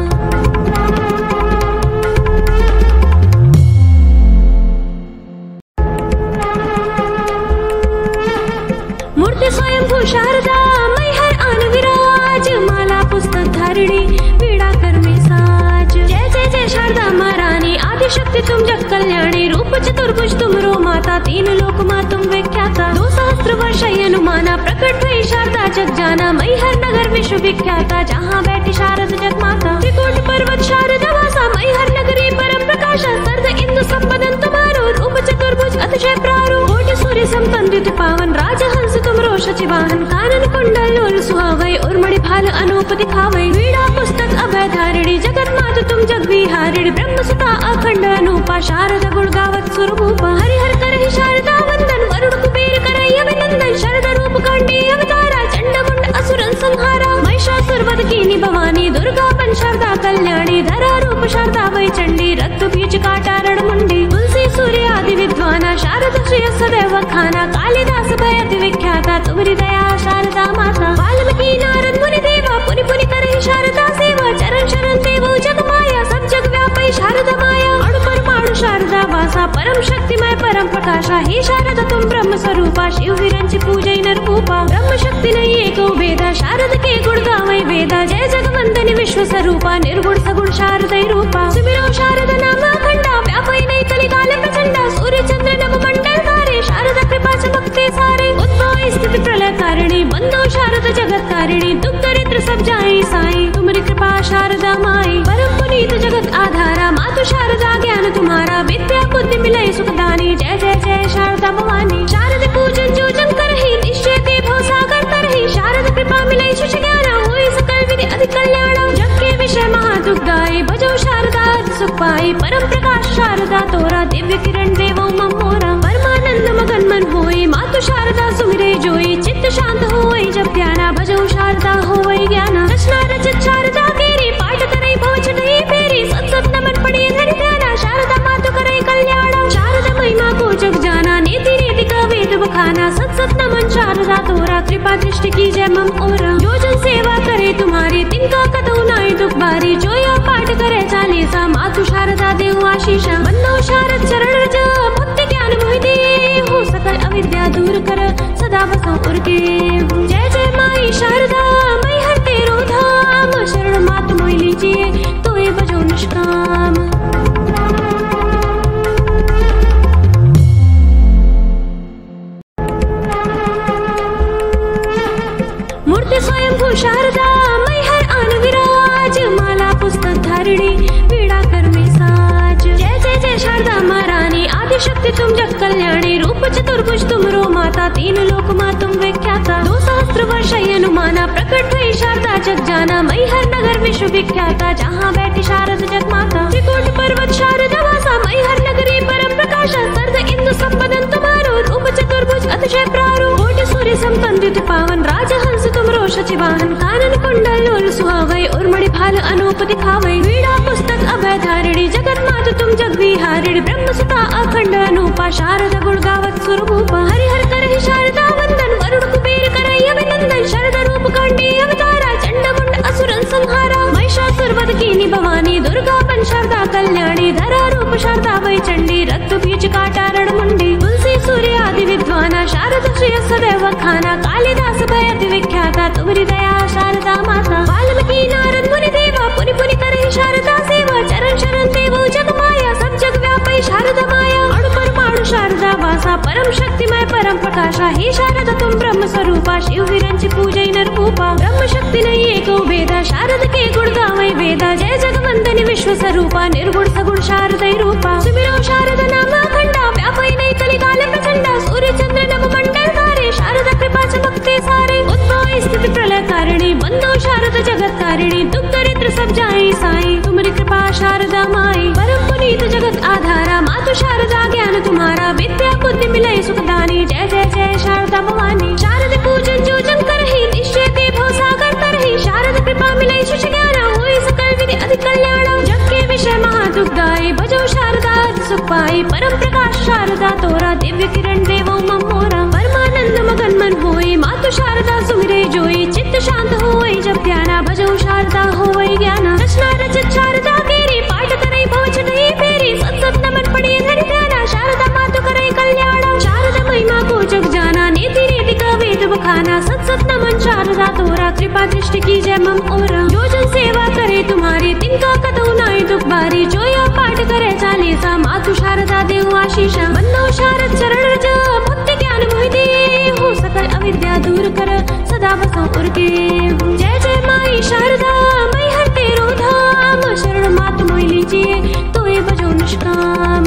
मूर्ति स्वयंभू शारदा मैं हर आन विराज माला पुस्तक धारिणी पीड़ा कर में साज जय जय जय शारदा महारानी आदि शक्ति तुम जग कल्याणी रूप चतुर्भुज तुम रो माता तीन लोक मा तुम विख्याता दो सहस्त्र वर्ष अनुमाना प्रकट हुई शारदा जग जाना मैं हर नगर विश्व विख्याता जहाँ बैठी शारद जग माता त्रिकोट पर्वत शारदा वासा मैं हर नगरी परम प्रकाशा सर्द इंदु संपदन तुम्हारो रूप चतुर्भुज अतिशय प्रारूप कोटि सूर्य संपंदित पावन राजहंस तुम रो शचिवाहन कानन कुंडल लोल सुहावै और मणि भाल अनूप दिखावै वीणा पुस्तक अभय धारिणी जगत मात तुम जग विहारिणी ब्रह्म सुता अखंड अनूपा शारदा गुण गावत स्वरूपा हरिहर करहि शारदा वंदन वरुण कुबेर करहि अभिनंदन शरद रूप कांडी अवतारा चंड मुंड असुरन संहारा महिषासुर वध कीनी भवानी दुर्गा पन शारदा कल्याणी धरा रूप शारदा वै चंडी रक्त बीज काटारण मुंडी तुलसी सूर्य आदि विद्वाना शारद श्रेय सदैव खाना कालिदास भय अति विख्याता तुम्हारी दया शारदा माता वाल्मीकि नारद मुनि देवा पुनि पुनि करहि शारदा सेवा चरण शरण देवो जग माया सब जग व्यापै शारदा माया अणु परमाणु शारदा वासा परम शक्तिमय परम प्रकाशा हे शारदा तुम ब्रह्म स्वरूपा शिव विरंचि पूजै नररूपा ब्रह्म शक्ति नहीं एको भेदा शारद के गुण गावै वेदा जय जगवंदनि विश्व स्वरूपा निर्गुण सगुण शारदै रूपा सुमिरो शारदा नाम अखंडा व्यापै नहीं कलिकाल प्रचंडा सूर्य चंद्र नभ मंडल धारे शारदा कृपा चमकते सारे उद्भव स्थिति प्रलय कारिणी बंदो शारदा जगत तारिणी दुख दरिद्र सब जाए साई तुम्हारी कृपा शारदा माई परम पुनीत जगत आधारा मातु शारदा ज्ञान तुम्हारा विद्या बुद्धि मिले सुखदानी जय जय जय शारदा भवानी शारद पूजन जो जन करहि निश्चय ते भव सागर तरहि भजो शारदा सुख पाई परम प्रकाश शारदा तोरा दिव्य किरण देवो मम मोरा परमानंद मगन मन होई मातु शारदा सुमिरे जोई चित्त शांत होई जब ध्याना भजो शारदा होई ज्ञाना रचना रचित शारदा केरी पाठ करे भव छठई फेरी सत्सत नमन पड़े धरि ध्याना शारदा मातु करे कल्याण शारदा महिमा को जग जाना नीति रीति का वेद बखाना सत्सत नमन शारदा तोरा कृपा दृष्टि की जय मम ओरा जो जन सेवा करे तुम्हारी तिनका कतौ नाई दुख बारी जो या पाठ करे चालीसा मातु शारदा देव आशीषा बंदो शारद चरण रज भक्ति ज्ञान मोहि दे हो सकल अविद्या दूर कर सदा बसो उरके जय जय माई शारदा मैं हर तेरो धाम शरण मातु मोहि लीजिए तो ये बजो निष्काम। मूर्ति स्वयं भू शारदा मैं हर आन विराज माला पुस्तक धारिणी पीड़ा कर में साज जय जय जय शारदा महारानी आदि शक्ति तुम जग कल्याणी रूप चतुर्भुज तुम रो माता तीन लोक मां तुम विख्याता दो सहस्त्र वर्ष अनुमाना प्रकट हुई शारदा जग जाना मैं हर नगर विश्व विख्याता जहाँ बैठी शारद जग माता त्रिकोट पर्वत शारदा वासा मैं हर नगरी परम प्रकाश सर्द इंदु संपदन तुम्हारो रूप चतुर्भुज अतिशय प्रारूप कोटि सूर्य संपंदित पावन राजहंस तुम रो शचिवाहन कानन कुंडल लोल सुहावै उर्मणि भाल अनूप दिखावै वीणा पुस्तक अभय धारिणी जगत मात तुम जग विहारिणी ब्रह्म सुता अखंड अनूपा शारदा गुण गावत सुरभूपा हरि हर करहि शारदा वंदन वरुण कुबेर करहि अभिनंदन शरद रूप कांडी अवतारा चंड मुंड असुरन संहारा महिषासुर वध कीनी भवानी दुर्गा पन शारदा कल्याणी धरा रूप शारदा वै चंडी रक्त बीज काटारण मुंडी तुलसी सूर्य आदि विद्वाना शारद श्रेय सदैव खाना कालिदास भय अति विख्याता तुम्हारी दया शारदा माता वाल्मीकि नारद मुनि देवा पुनि पुनि करहि शारदा सेवा चरण शरण देवो जग माया सब जग व्यापी शारदा माया अणु परमाणु शारदा वासा परम शक्तिमय परम प्रकाशा हे शारदा तुम ब्रह्म स्वरूपा शिव विरंचि पूजै नरभूपा ब्रह्म शक्ति नहीं एको भेदा शारद के गुण गावै वेदा जय जगवंदनि विश्व स्वरूपा निर्गुण सगुण शारदै रूपा सुमिरो शारदा नाम अखंडा व्यापै नहीं कलिकाल प्रचंडा सूर्य चंद्र नभ मंडल धारे शारदा कृपा चमकते सारे उद्भव स्थिति प्रलय कारिणी बंदो शारदा जगत तारिणी दुख दरिद्र सब जाई साई तुम्हारी कृपा शारदा माई परम पुनीत जगत आधारा मातु शारदा ज्ञान तुम्हारा विद्या बुद्धि मिले सुखदानी जय जय जय शारदा भवानी शारद पूजन जो जन करहि निश्चय ते भव सागर तरहि शारद कृपा मिले सुष ज्ञान होई सकल विधि अधिक कल्याण जग के विषय महादुखदाई भजो शारदा सुख पाई परम प्रकाश शारदा तोरा दिव्य किरण देवो मम मोरा परमानंद मगन मन होई मातु शारदा सुमिरे जोई चित्त शांत होई जब ध्याना भजो शारदा होई ज्ञाना रचना रचित शारदा केरी पाठ करे भव छठई फेरी सत्सत नमन पड़े धरि ध्याना शारदा मातु करे कल्याण शारदा महिमा को जग जाना नीति रीति का वेद बखाना सत्सत नमन शारदा तोरा कृपा दृष्टि की जय मम ओरा जो जन सेवा करे तुम्हारी तिनका कतौ नाई दुख बारी जो या पाठ करे चालीसा मातु शारदा देव आशीषा बंदो शारद चरण रज भक्ति ज्ञान मोहि दे हो सकल अविद्या दूर कर सदा बसो उरके जय जय माई शारदा मैं हर तेरो धाम शरण मातु मोहि लीजिए तो ये बजो निष्काम।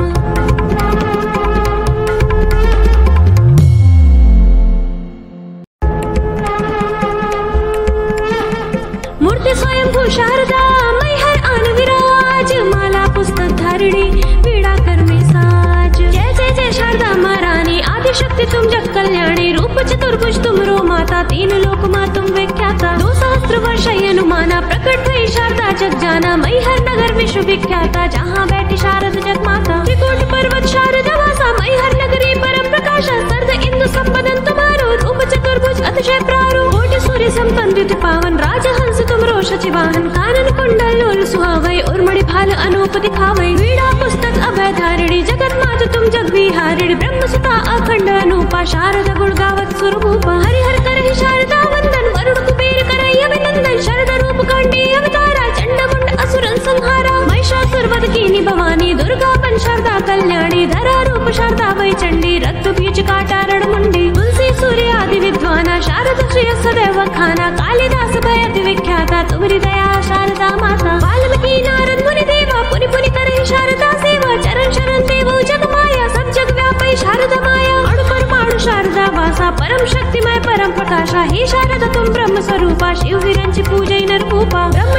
मूर्ति स्वयं भू शारदा मैं हर आन विराज माला पुस्तक धारिणी पीड़ा कर में साज जय जय जय शारदा महारानी आदि शक्ति तुम जग कल्याणी रूप चतुर्भुज तुम रो माता तीन लोक मां तुम विख्याता दो सहस्त्र वर्ष अनुमाना प्रकट हुई शारदा जग जाना मैं हर नगर विश्व विख्याता जहाँ बैठी शारद जग माता त्रिकोट पर्वत शारदा वासा मैं हर नगरी परम प्रकाश सर्द इंदु संपदन तुम्हारो रूप चतुर्भुज अतिशय प्रारूप कोटि सूर्य संपंदित पावन राजहंस तुम रो शचिवाहन कानन कुंडल लोल सुहावै उर्मणि भाल अनूप दिखावै वीणा पुस्तक अभय धारिणी जगत मात तुम जग विहारिणी ब्रह्म सुता अखंड अनूपा शारदा गुण गावत सुरभूपा हरि हर करहि शारदा वंदन वरुण कुबेर करहि अभिनंदन शरद रूप कांडी अवतारा चंड मुंड असुरन संहारा महिषासुर वध कीनी भवानी दुर्गा पन शारदा कल्याणी धरा रूप शारदा वै चंडी रक्त बीज काटारण मुंडी तुलसी सूर्य आदि विद्वाना शारद श्रेय सदैव खाना कालिदास भय अति विख्याता तुम्हारी दया शारदा माता वाल्मीकि नारद मुनि देवा पुनि पुनि करहि शारदा सेवा चरण शरण देवो जग माया सब जग व्यापी शारदा माया अणु परमाणु शारदा वासा परम शक्तिमय परम प्रकाशा हे शारदा तुम ब्रह्म स्वरूपा शिव विरंचि पूजै नरभूपा ब्रह्म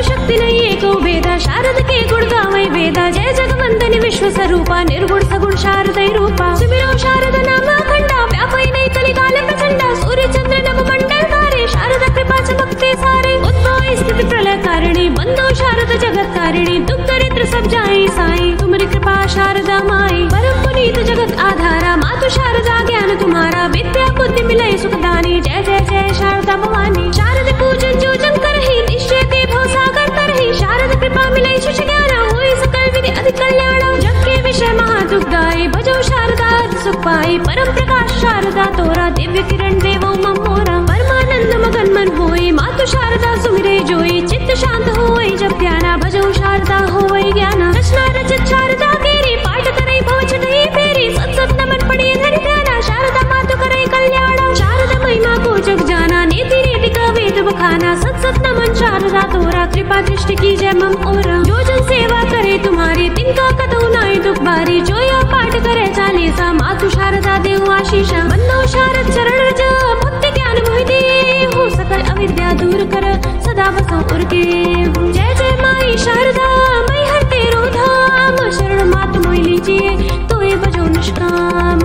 शक्ति नहीं एको भेदा शारद के गुण गावै वेदा जय जगवंदनी विश्व स्वरूपा निर्गुण सगुण शारदै रूपा सुमिरो शारद नाम अखंडा व्यापै नहीं कलिकाल प्रचंडा सूर्य चंद्र नभ मंडल तारे शारदा कृपा चमकते सारे उद्भव स्थिति प्रलय कारिणी बंदो शारद जगत तारिणी दुख दरिद्र सब जाई साई तुम्हारी कृपा शारदा माई परम पुनीत जगत आधारा मातु शारदा ज्ञान तुम्हारा विद्या बुद्धि मिले सुखदानी जय जय जय शारदा भवानी शारद पूजन जो जन करहि निश्चय ते भव सागर तरहि शारद कृपा मिले शिष ज्ञान होई सकल विधि अधिक कल्याण जग के विषय महादुख गाय भजो शारदा सुख पाई परम प्रकाश शारदा तोरा दिव्य किरण देवो मम मोरा परमानंद मगन मन होई मातु शारदा सुमिरे जोई चित्त शांत होई जब ध्याना भजो शारदा होई ज्ञाना रचना रचित शारदा केरी पाठ करे भव छटई फेरी सत सत नमन पड़े धरि ध्याना शारदा मातु करे कल्याण शारदा महिमा को जग जाना नीति रीति का वेद बखाना सत सत नमन शारदा तोरा कृपा दृष्टि की जय मम ओरा जो जन सेवा करे तुम्हारी तिनका कतौ नाई दुख बारी जो या पाठ करे चालीसा मातु शारदा देव आशीषा बंदो शारद चरण रज भक्ति ज्ञान मोहि दे हो सकल अविद्या दूर कर सदा बसो उर के जय जय माई शारदा मैं हर तेरो धाम शरण मातु मोहि लीजिए तो ये बजो निष्काम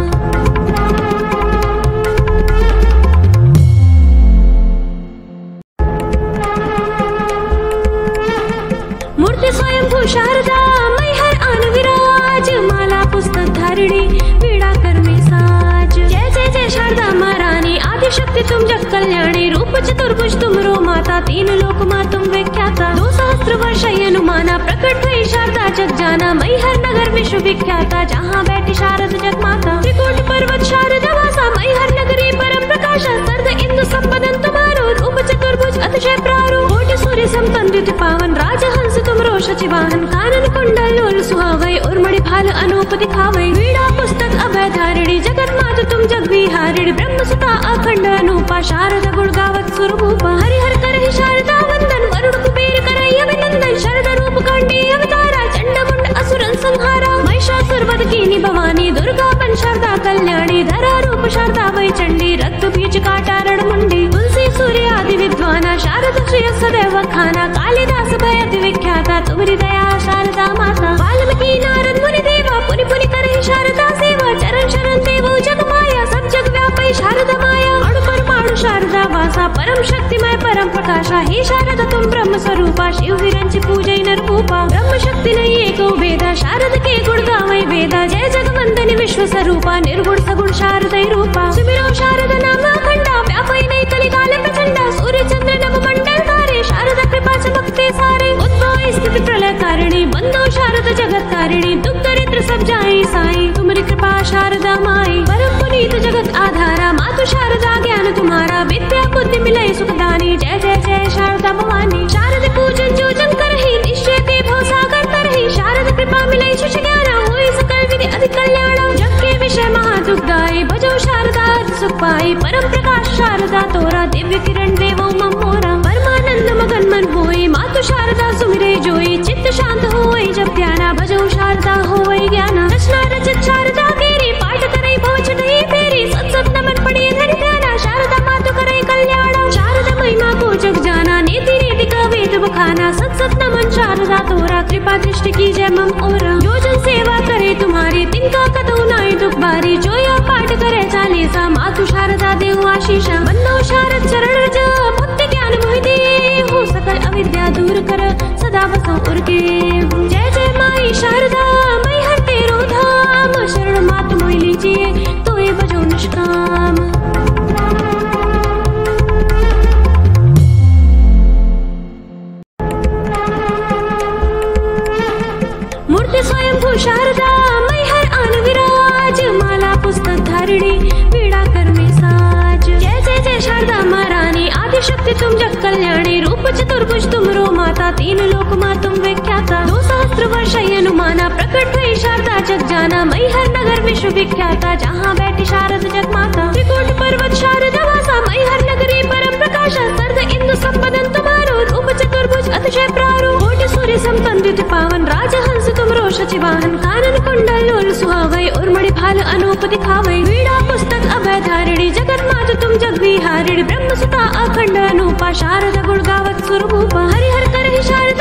मूर्ति स्वयं भू शारदा मैं हर आन विराज माला पुस्तक धारिणी वीणा कर में साज जय जय जय शारदा महारानी आदि शक्ति तुम जग कल्याणी रूप चतुर्भुज तुम रो माता तीन लोक माँ तुम विख्याता दो सहस्त्र वर्ष अनुमाना प्रकट हुई शारदा जग जाना मैं हर नगर विश्व विख्याता जहाँ बैठी शारद जग माता त्रिकोट पर्वत शारदा वासा मैं हर नगरी परम प्रकाशा सर्द इंदु संपदन तुम्हारो रूप चतुर्भुज अतिशय प्रारो कोटि सूर्य संपन्दित पावन राजहंस तुम रो शचिवाहन कानन कुंडल लोल सुहावै उर्मणि भाल अनूप दिखावै वीणा पुस्तक अभय धारिणी जगत मातु तुम जग विहारिणी ब्रह्म सुता अखंड अनूपा शारदा गुण गावत सुरभूपा हरिहर करहि शारदा वंदन वरुण कुबेर करहि अभिनंदन शरद रूप खंडी अवतारा चंड मुंड असुरन संहारा महिषासुर वध कीनी भवानी दुर्गा बन शारदा कल्याणी धरा रूप शारदा वै चंडी रक्त बीज काटारण मुंडी तुलसी सूर्य आदि विद्वाना शारद श्रेय सदैव खाना कालिदास भय अति विख्याता तुम्हारी दया शारदा माता वाल्मीकि नारद मुनि देवा पुनि पुनि करहि शारदा सेवा चरण शरण देवो जग माया सब जग व्यापै शारदा माया अणु परमाणु शारदा वासा परम शक्तिमय परम प्रकाशा हे शारदा तुम ब्रह्म स्वरूपा शिव विरंचि पूजै नररूपा ब्रह्म शक्ति नहीं एको भेदा शारद के गुण गावै वेदा जय जगवंदनी विश्व स्वरूपा निर्गुण सगुण शारदै रूपा सुमिरो शारद नाम अखंडा व्यापै नहीं कलिकाल प्रचंडा सूर्य चंद्र नभ मंडल तारे शारदा कृपा चमकते सारे उद्भव स्थिति प्रलय कारिणी बंदो शारद जगत तारिणी दुख दरिद्र सब जाई साई तुम्हारी कृपा शारदा माई परम पुनीत जगत आधारा मातु शारदा ज्ञान तुम्हारा विद्या बुद्धि मिले सुखदानी जय जय जय शारदा भवानी शारद पूजन जो जन करहि निश्चय ते भव सागर तरहि शारद कृपा मिले शिष ज्ञान होई सकल विधि अधिक कल्याण जग के विषय महादुख गाय भजो शारदा सुख पाई परम प्रकाश शारदा तोरा दिव्य किरण देवो मम मोरा परमानंद मगन मन होई मातु शारदा सुमिरे जोई चित्त शांत होई जब ध्याना भजो शारदा होई ज्ञाना रचना रचित शारदा केरी पाठ करे भव छटई फेरी सत सत नमन पड़े धरि ध्याना शारदा मातु करे कल्याण शारदा महिमा को जग जाना नीति रीति का वेद बखाना सत सत नमन शारदा तोरा कृपा दृष्टि की जय मम ओरा जो जन सेवा करे तुम्हारी तिनका कतौ नाई दुख बारी जो या पाठ करे चालीसा मातु शारदा देव आशीषा बंदो शारद चरण रज भक्ति ज्ञान मोहि दे हो सकल अविद्या दूर कर सदा बसो उर के जय जय माई शारदा मैं हर तेरो धाम शरण मातु मोहि लीजिए तो ये बजो निष्काम मूर्ति स्वयं भू शारदा मैं हर आन विराज माला पुस्तक धारिणी वीणा कर में साज जय जय जय शारदा महारानी आदि शक्ति तुम जग कल्याणी रूप चतुर्भुज तुम रो माता तीन लोक माँ तुम विख्याता दो सहस्त्र वर्ष अनुमाना प्रकट हुई शारदा जग जाना मैं हर नगर विश्व विख्याता जहाँ बैठी शारद जग माता त्रिकोट पर्वत शारदा वासा मैं हर नगरी परम प्रकाशा सर्द इंदु संपदन तुम्हारो रूप चतुर्भुज अतिशय प्रारो कोटि सूर्य संपन्दित पावन राजहंस तुम रो शचिवाहन कानन कुंडल लोल सुहावै उर्मणि भाल अनूप दिखावै वीणा पुस्तक अभय धारिणी जगत मातु तुम जग विहारिणी ब्रह्म सुता अखंड अनूपा शारदा गुण गावत सुरभूपा हरिहर करहि शारदा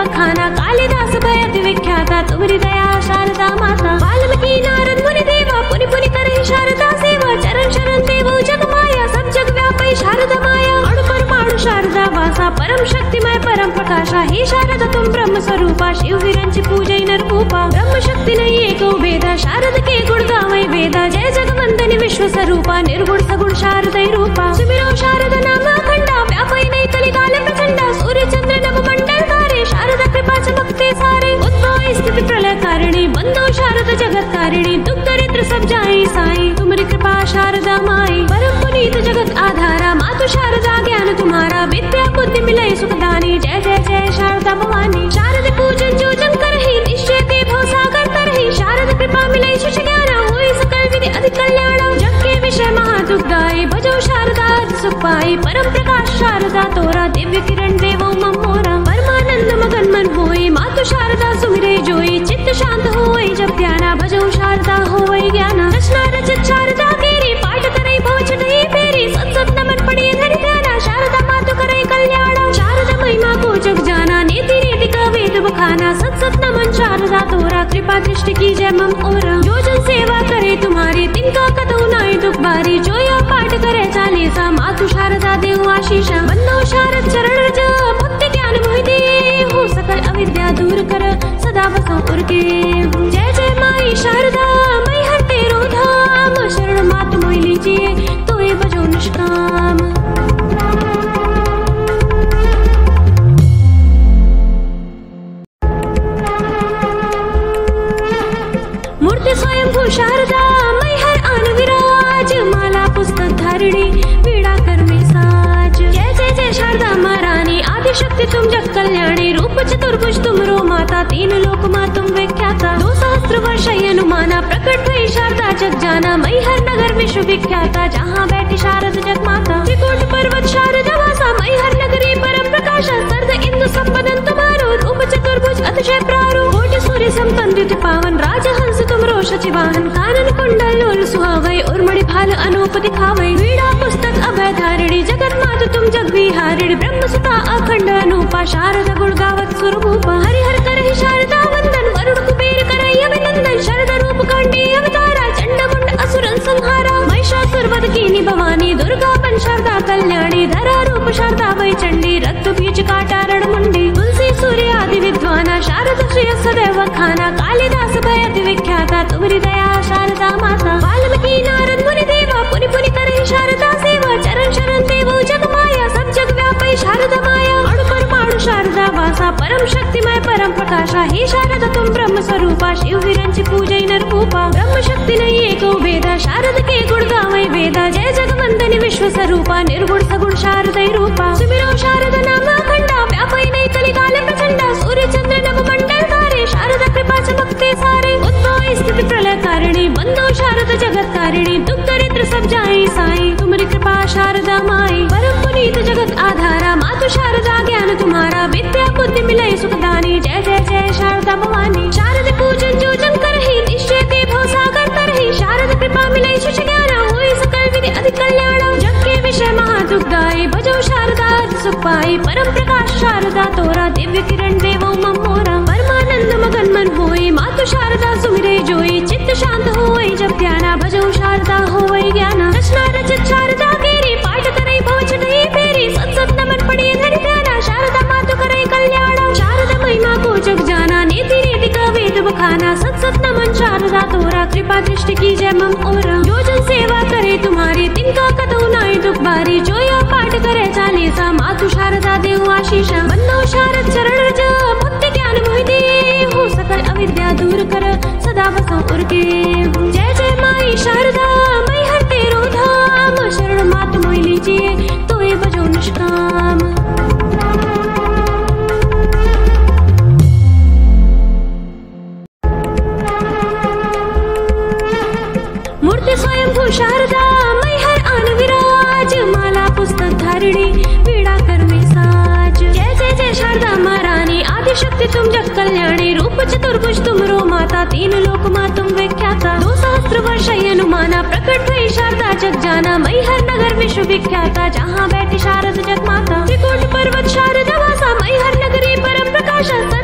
वखाना कालिदास भयति विख्याता तुमरी दया शारदा माता वाल्मीकि नारद मुनि देवा पुनि पुनि करहि शारदा सेवा चरण शरण देवो जग माया सब जग व्यापी शारदा माया अणु परमाणु शारदा वासा परम शक्तिमय परम प्रकाशा हे शारदा तुम ब्रह्म स्वरूपा शिव विरंचि पूजै नररूपा ब्रह्म शक्ति नहीं एको वेदा शारद के गुण गावै वेदा जय जगवंदनि विश्व स्वरूपा निर्गुण सगुण शारदै रूपा सुमिरो शारदा नाम अखंडा व्यापै नहीं कलिकाल प्रचंडा सूर्य चंद्र नभ मंडल तारे शारदा कृपा चमकते सारे उद्भव स्थिति प्रलय कारिणी बंदो शारदा जगत तारिणी दुख दरिद्र सब जाई साई तुम्हारी कृपा शारदा माई परम पुनीत जगत आधारा मातु शारदा ज्ञान तुम्हारा विद्या बुद्धि मिले सुखदानी जय जय जय शारदा भवानी शारद पूजन जो जन करहि निश्चय ते भव सागर तरहि शारद कृपा मिले शिष ज्ञान होई सकल विधि अधिक कल्याण जग के विषय महादुखदाई भजो शारदा सुख पाई परम प्रकाश शारदा तोरा दिव्य किरण देवो मम मोरा परमानंद मगन मन होई मातु शारदा सुमिरे जोई चित्त शांत होई जब ध्याना भजो शारदा होई ज्ञाना रचना रचित शारदा केरी पाठ करे भव छटई फेरी सत सत नमन पड़े धरि ध्याना शारदा मातु करे कल्याण शारदा महिमा को जग जाना नीति रीति का वेद बखाना सत सत नमन शारदा तोरा कृपा दृष्टि की जय मम ओरा जो जन सेवा करे तुम्हारी तिनका कतौ नाई दुख बारी जो या पाठ करे चालीसा मातु शारदा देव आशीषा बंदो शारद चरण रज भक्ति ज्ञान मोहि दे हो सकल अविद्या दूर कर सदा बसो उरके जय जय माई शारदा मैं हर तेरो धाम शरण मातु मोहि लीजिए तो ये बजो निष्काम मूर्ति स्वयं भू शारदा मैं हर आन विराज माला पुस्तक धारिणी वीणा कर में साज जय जय जय शारदा महारानी आदि शक्ति तुम जग कल्याणी रूप चतुर्भुज तुमरो माता तीन लोक मा तुम विख्याता दो सहस्त्र वर्ष अनुमाना प्रकट भई शारदा जग जाना मई हर नगर विश्व विख्याता जहाँ बैठी शारद जग माता त्रिकूट पर्वत शारदा वासा मई हर नगरी परम प्रकाशा सर्द इंदु संपदन तुम्हारो रूप चतुर्भुज अतिशय प्रारो कोटि सूर्य संपन्दित पावन राजहंस तुमरो शचिवाहन कानन कुंडल लोल सुहावै उर्मणि भाल अनूप दिखावै वीणा पुस्तक अभय धारिणी जगत मातु तुम जग विहारिणी ब्रह्म सुता अखंड अनूपा शारदा गुण गावत सुरभूपा हरिहर करहि शारदा वंदन वरुण कुबेर करहि अभिनंदन शरद रूप कांडी अवतारा चंड मुंड असुरन संहारा महिषासुर वध कीनी भवानी दुर्गा बन शारदा कल्याणी धरा रूप शारदा वै चंडी रक्त बीज काटारण मुंडी तुलसी सूर्य आदि विद्वाना शारद श्रेय सदैव खाना कालिदास भयति विख्याता तुमरी दया शारदा माता वाल्मीकि नारद मुनि देवा पुनि पुनि करहि शारदा सेवा चरण शरण देवो जग माया सब जग व्यापी शारदा माया अणु परमाणु शारदा वासा परम शक्तिमय परम प्रकाशा हे शारदा तुम ब्रह्म स्वरूपा शिव विरंचि पूजै नररूपा ब्रह्म शक्ति नहीं एको वेदा शारद के गुण गावै वेदा जय जगवंदनि विश्व स्वरूपा निर्गुण सगुण शारदै रूपा सुमिरो शारदा नाम अखंडा व्यापै नहीं कलिकाल प्रचंडा सूर्य चंद्र नभ मंडल तारे शारदा कृपा चमकते सारे उद्भव स्थिति प्रलय कारिणी बंदो शारदा जगत तारिणी दुख दरिद्र सब जाई साई तुम्हारी कृपा शारदा माई परम पुनीत जगत आधारा मातु शारदा ज्ञान तुम्हारा विद्या बुद्धि मिले सुखदानी जय जय जय शारदा भवानी शारद पूजन जो जन करहि निश्चय ते भव सागर तरहि शारद कृपा मिले शिष ज्ञान होई सकल विधि अधिक कल्याण जग के विषय महादुखदाई भजो शारदा सुख पाई परम प्रकाश शारदा तोरा दिव्य किरण देवो मम मोरा परमानंद मगन मन होई मातु शारदा सुमिरे जोई चित्त शांत होई जब ध्याना भजो शारदा होई ज्ञाना रचना रचित शारदा केरी पाठ करे भव छटई फेरी सत सत नमन पड़े धरि ध्याना शारदा मातु करे कल्याण शारदा महिमा को जग जाना नीति रीति का वेद बखाना सत सत नमन शारदा तोरा कृपा दृष्टि की जय मम ओरा जो जन सेवा करे तुम्हारी तिनका कतौ नाई दुख बारी जो या पाठ करे चालीसा मातु शारदा देव आशीषा बंदो शारद चरण रज भक्ति ज्ञान मोहि दे हो सकल अविद्या दूर कर सदा बसो उरके जय जय माई शारदा मैं हर तेरो धाम शरण मातु मोहि लीजिए तो ये बजो निष्काम मूर्ति स्वयं भू शारदा मैं हर आन विराज माला पुस्तक धारिणी वीणा कर में साज जय जय जय शारदा महारानी आदि शक्ति तुम जग कल्याणी रूप चतुर्भुज तुमरो माता तीन लोक मा तुम विख्याता दो सहस्त्र वर्ष अनुमाना प्रकट भई शारदा जग जाना मई हर नगर विश्व विख्याता जहाँ बैठी शारद जग माता त्रिकूट पर्वत शारदा वासा मई हर नगरी परम प्रकाशा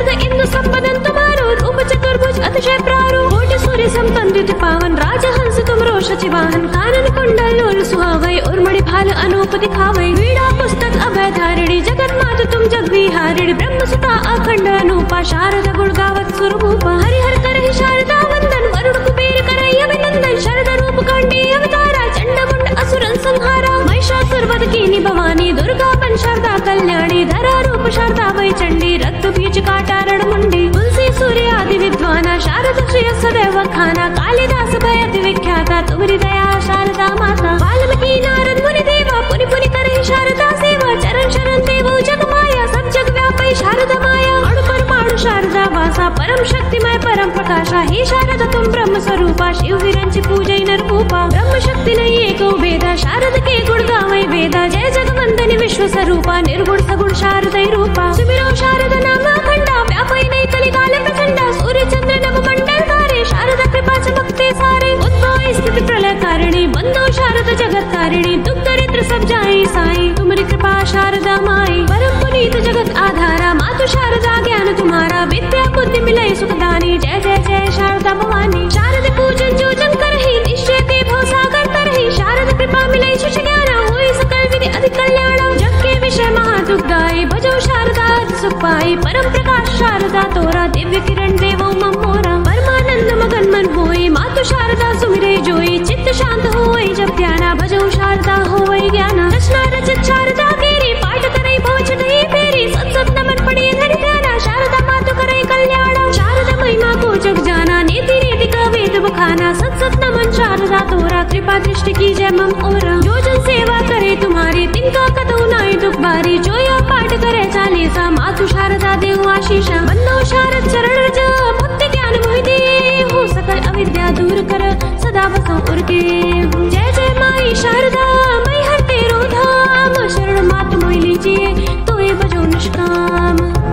अनूप दिखावै। वीणा पुस्तक अभय धारिणी जगत मात तुम जग विहारिणी। ब्रह्म सुता अखंड अनूपा शारदा गुण गावत सुरभूपा। हरिहर करहि शारदा वंदन वरुण कुबेर करहि अभिनंदन। शरद रूप कांडे अवतारा चंड मुंड असुरन संहारा। महिषासुर वध कीनी भवानी दुर्गा बन शारदा कल्याणी। धरा रूप शारदा वै चंडी रक्त बीज काटारण मुंडी। तुलसी सूर्य आदि विद्वाना शारद श्रेय सदैव खाना। कालिदास भय अति विख्याता तुमरी दया शारदा माता। वाल्मीकि नारद मुनि देवा पुनि पुनि करहि शारदा सेवा। चरण शरण देवो जग माया सब जग व्यापै शारदा माया। अणु परमाणु शारदा वासा परम शक्तिमय परम प्रकाशा। हे शारदा तुम ब्रह्म स्वरूपा शिव विरंचि पूजै नरभूपा। ब्रह्म शक्ति नहीं एको वेदा शारद के गुण गावै वेदा। जय जगवंदनि विश्व स्वरूपा निर्गुण सगुण शारदै रूपा। सुमिरो शारद नाम अखंडा व्यापै नहीं कलिकाल प्रचंडा। सूर्य चंद्र नभ मंडल तारे शारदा कृपा चमकते सारे। उद्भव स्थिति प्रलय कारिणी बंदो शारद जगत तारिणी। दुख दरिद्र सब जाए साई तुम्हारी कृपा शारदा माई। परम पुनीत जगत आधारा मातु शारदा ज्ञान तुम्हारा। विद्या बुद्धि मिले सुखदानी जय जय जय शारदा भवानी। शारद पूजन जो जन करहि निश्चय ते भव सागर तरहि। शारद कृपा मिले सुच ज्ञान होई सकल विधि अधिक कल्याण। जग के विषय महादुखदाई भजो शारदा सुख पाई। परम प्रकाश शारदा तोरा दिव्य किरण देवो मम मोरा। परमानंद मगन मन होई मातु शारदा सुमिरै जोई। चित्त शांत होई जब ध्याना भजो शारदा होई ज्ञाना। रचना रचित शारदा केरी पाठ करई भव छठई फेरी। सत सत नमन पढ़िए धरि ध्याना शारदा मातु करई कल्याण। शारदा महिमा को जग जाना नीति रीति का वेद बखाना। सत सत नमन शारदा तोरा कृपा दृष्टि की जय मम ओरा। जो जन सेवा करे तुम्हारी तिनका कतौ नाई दुख बारी। जो यह पाठ करे चालीसा मातु शारदा देव आशीषा। बंदो शारद चरण रज भक्ति ज्ञान मोहि दे। हो सकल अविद्या दूर कर सदा बसो उरके। जय जय माई शारदा मैं हर तेरो धाम। शरण मात मोहि लीजिए तो ये बजो निष्काम।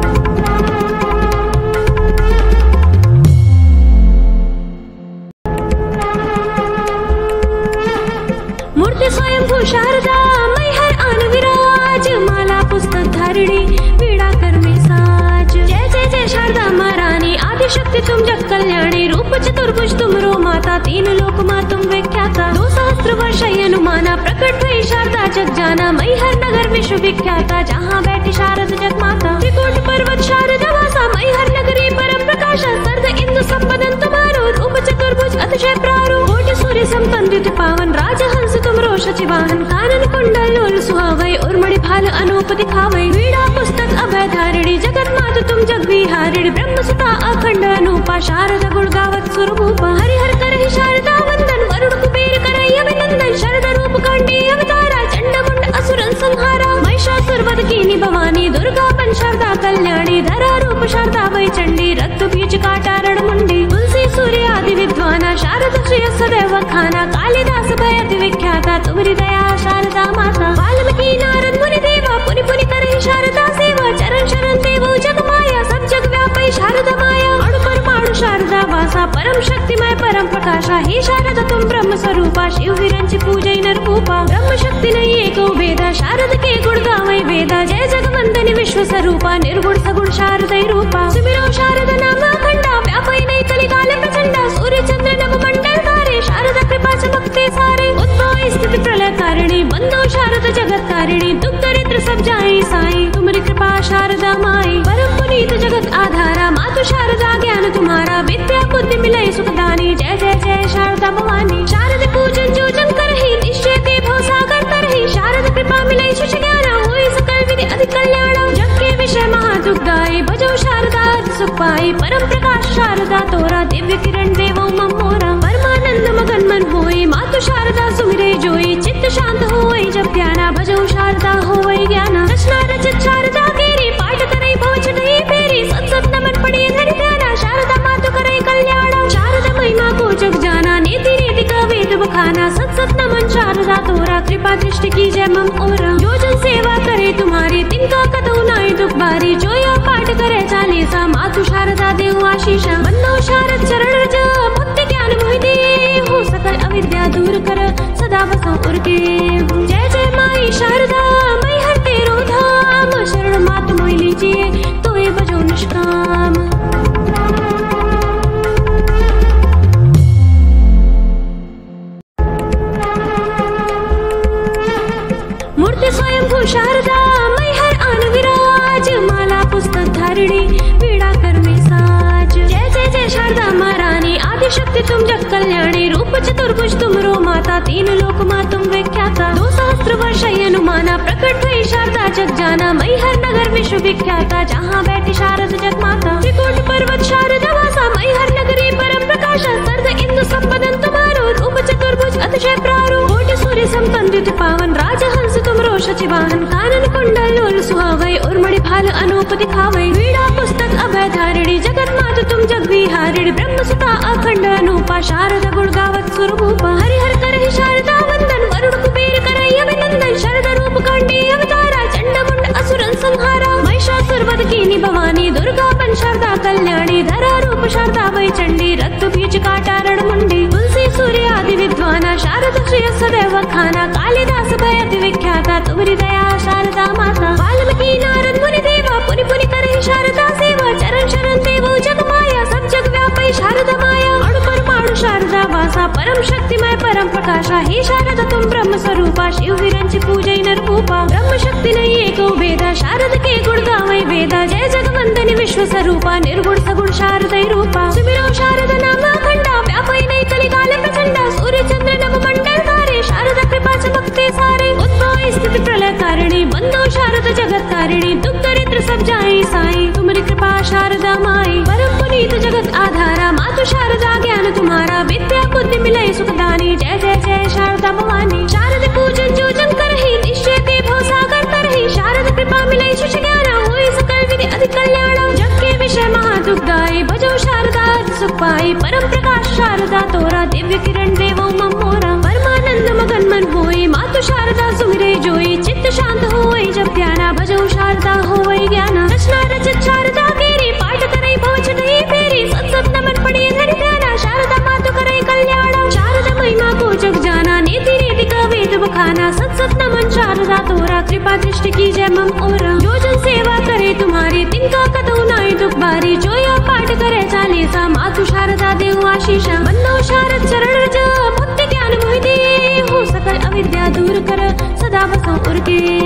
मूर्ति स्वयंभू शारदा मैं हर आन विराज। माला पुस्तक धारिणी वीणा कर में साज। जय जय जय शारदा महारानी आदि शक्ति तुम जग कल्याणी। रूप चतुर्भुज तुमरो माता तीन लोक मा तुम विख्याता। दो सहस्त्र वर्ष अनुमाना प्रकट हुई शारदा जग जाना। मैहर नगर विश्व विख्याता जहाँ बैठी शारद जग माता। त्रिकूट पर्वत शारदा वासा मैहर नगरी परम प्रकाशा। सर्द इंदु संपदन तुम्हारो रूप चतुर्भुज अतिशय प्रारो। कोटि सूर्य संपंदित पावन राजहंस तुमरो शचिवाहन। कानन कुंडल लोल सुहावै उर्मणि भाल अनूप दिखावै। वीणा पुस्तक अभय धारिणी जगत मात तुम जग विहारिणी। ब्रह्म सुता अखंड अनूपा शारदा गुण गावत सुरभूपा। हरिहर करहि शारदा वंदन वरुण कुबेर करहि अभिनंदन। शरद रूप कांडे अवतारा चंड मुंड असुरन संहारा। महिषासुर वध कीनी भवानी दुर्गा बन शारदा कल्याणी। धरा रूप शारदा वै चंडी रक्त बीज काटारण मुंडी। तुलसी सूर्य आदि विद्वाना शारद श्रेय सदैव खाना। कालिदास भय अति विख्याता तुमरी दया शारदा माता। वाल्मीकि नारद मुनि देवा पुनि पुनि करहि शारदा सेवा। चरण शरण देवो जग माया सब जग व्यापै शारदा माया। अणु परमाणु शारदा वासा परम शक्तिमय परम प्रकाशा। हे शारदा तुम ब्रह्म स्वरूपा शिव विरंचि पूजै नरभूपा। ब्रह्म शक्ति नहीं एको वेदा शारद के गुण गावै वेदा। जय जगवंदनि विश्व स्वरूपा निर्गुण सगुण शारदै रूपा। सुमिरो शारद नाम अखंडा व्यापै नहीं कलिकाल प्रचंडा। सूर्य चंद्र नभ मंडल तारे शारदा कृपा चमकते सारे। उद्भव स्थिति प्रलय कारिणी बंदो शारद जगत तारिणी। दुख दरिद्र सब जाए साई तुम्हारी कृपा शारदा माई। परम पुनीत जगत आधारा मातु शारदा ज्ञान तुम्हारा। विद्या बुद्धि मिले सुखदानी जय जय जय शारदा भवानी। शारद पूजन जो जन करहि निश्चय ते भव सागर तरहि। शारद कृपा मिले सुच ज्ञान होई सकल विधि अधिक कल्याण। जग के विषय महादुखदाई भजो शारदा सुख पाई। परम प्रकाश शारदा तोरा दिव्य किरण देवो मम मोरा। परमानंद मगन मन होई मातु शारदा सुमिरै जोई। चित्त शांत होई जब ध्याना भजो शारदा होई ज्ञाना। रचना रचित शारदा केरी पाठ करई भव छठई फेरी। सत सत नमन पढ़िए धरि ध्याना शारदा मातु करई कल्याण। शारदा महिमा को जग जाना नीति रीति का वेद बखाना। सत सत नमन शारदा तोरा कृपा दृष्टि की जय मम ओरा। जो जन सेवा करे तुम्हारी तिनका कतौ नाई दुख बारी। जो यह पाठ करे चालीसा मातु शारदा देव आशीषा। बंदो शारद चरण रज भक्ति ज्ञान मोहि दे। हो सकल अविद्या दूर कर सदा बसो उरके। जय जय माई शारदा मैं हर तेरो धाम। शरण मात मोहि लीजिए तो ये बजो निष्काम। मूर्ति रूप चतुर्भुज तुमरो माता तीन लोक मा तुम विख्याता दो सहस्त्र वर्ष अनुमाना प्रकट भई शारदा जग जाना मैहर नगर विश्व विख्याता जहाँ बैठी शारद जग माता त्रिकोट पर्वत शारदा वासा मैहर नगरी परम प्रकाशा सर्द इंदु संपदन तुम्हारो रूप चतुर्भुज अतिशय प्रारूप कोटि सूर्य संपंदित पावन राजहंस तुमरो शचिवाहन कानन कुंडल लोल सुहावै उर्मणि भाल अनूप दिखावै वीणा पुस्तक अभय धारिणी जगत मात तुम जग विहारिणी ब्रह्म सुता अखंड अनूपा शारदा गुण गावत सुरभूपा हरिहर करहि शारदा वंदन वरुण कुबेर करहि अभिनंदन शरद रूप कांडे अवतारा चंड मुंड असुरन संहारा महिषासुर वध कीनी भवानी दुर्गा बन शारदा कल्याणी धरा रूप शारदा वै चंडी रक्त बीज काटारण मुंडी तुलसी सूर्य आदि विद्वाना शारद श्रेय सदैव खाना कालिदास भय अति विख्याता तुम्हारी दया शारदा माता वाल्मीकि नारद मुनि देवा पुनि पुनि करहि शारदा सेवा चरण शरण देवो जग माया सब जग व्यापी शारदा माया अणु परमाणु शारदा वासा परम शक्तिमय परम प्रकाशा हे शारदा तुम ब्रह्म स्वरूपा शिव विरंचि पूजै नरभूपा ब्रह्म शक्ति नहीं एको वेदा शारद के गुण गावै वेदा जय जगवंदनि विश्व स्वरूपा निर्गुण सगुण शारदै रूपा सुमिरो शारदा नाम अखंडा व्यापै नहीं कलिकाल प्रचंडा सूर्य चंद्र नभ मंडल धारे शारदा कृपा चमकते सारे उद्भव स्थिति प्रलय कारिणी बंदो शारदा जगत तारिणी दुख दरिद्र सब जाए साई तुम्हारी कृपा शारदा माई परम पुनीत जगत आधारा मातु शारदा ज्ञान तुम्हारा विद्या बुद्धि मिले सुखदानी जय जय जय शारदा भवानी शारद पूजन जो जन करहि निश्चय ते भव सागर तरहि शारद कृपा मिले सुच ज्ञान होई सकल विधि अधि कल्याण जग के विषय महादुखदाई भजो शारदा सुख पाई परम प्रकाश शारदा तोरा दिव्य किरण देवो मम मोरा परमानंद मगन मन होई मातु शारदा सुमिरे जोई चित्त शांत होई जब ध्याना भजो शारदा होई ज्ञाना रचना रचित शारदा केरी पाठ करई भव छटई फेरी सत सत नमन पड़े धरि ध्याना शारदा मातु करई कल्याण शारदा महिमा को जग जाना नीति रीति का वेद बखाना सत सत नमन शारदा तोरा कृपा दृष्टि की जय मम ओरा जो जन सेवा करे तुम्हारी तिनका कतौ नाई दुख बारी जो यह पाठ करे चालीसा मातु शारदा देव आशीषा बंदो शारद चरण रज भक्ति ज्ञान मोहि दे हो सकल अविद्या दूर कर सदा बसो उर के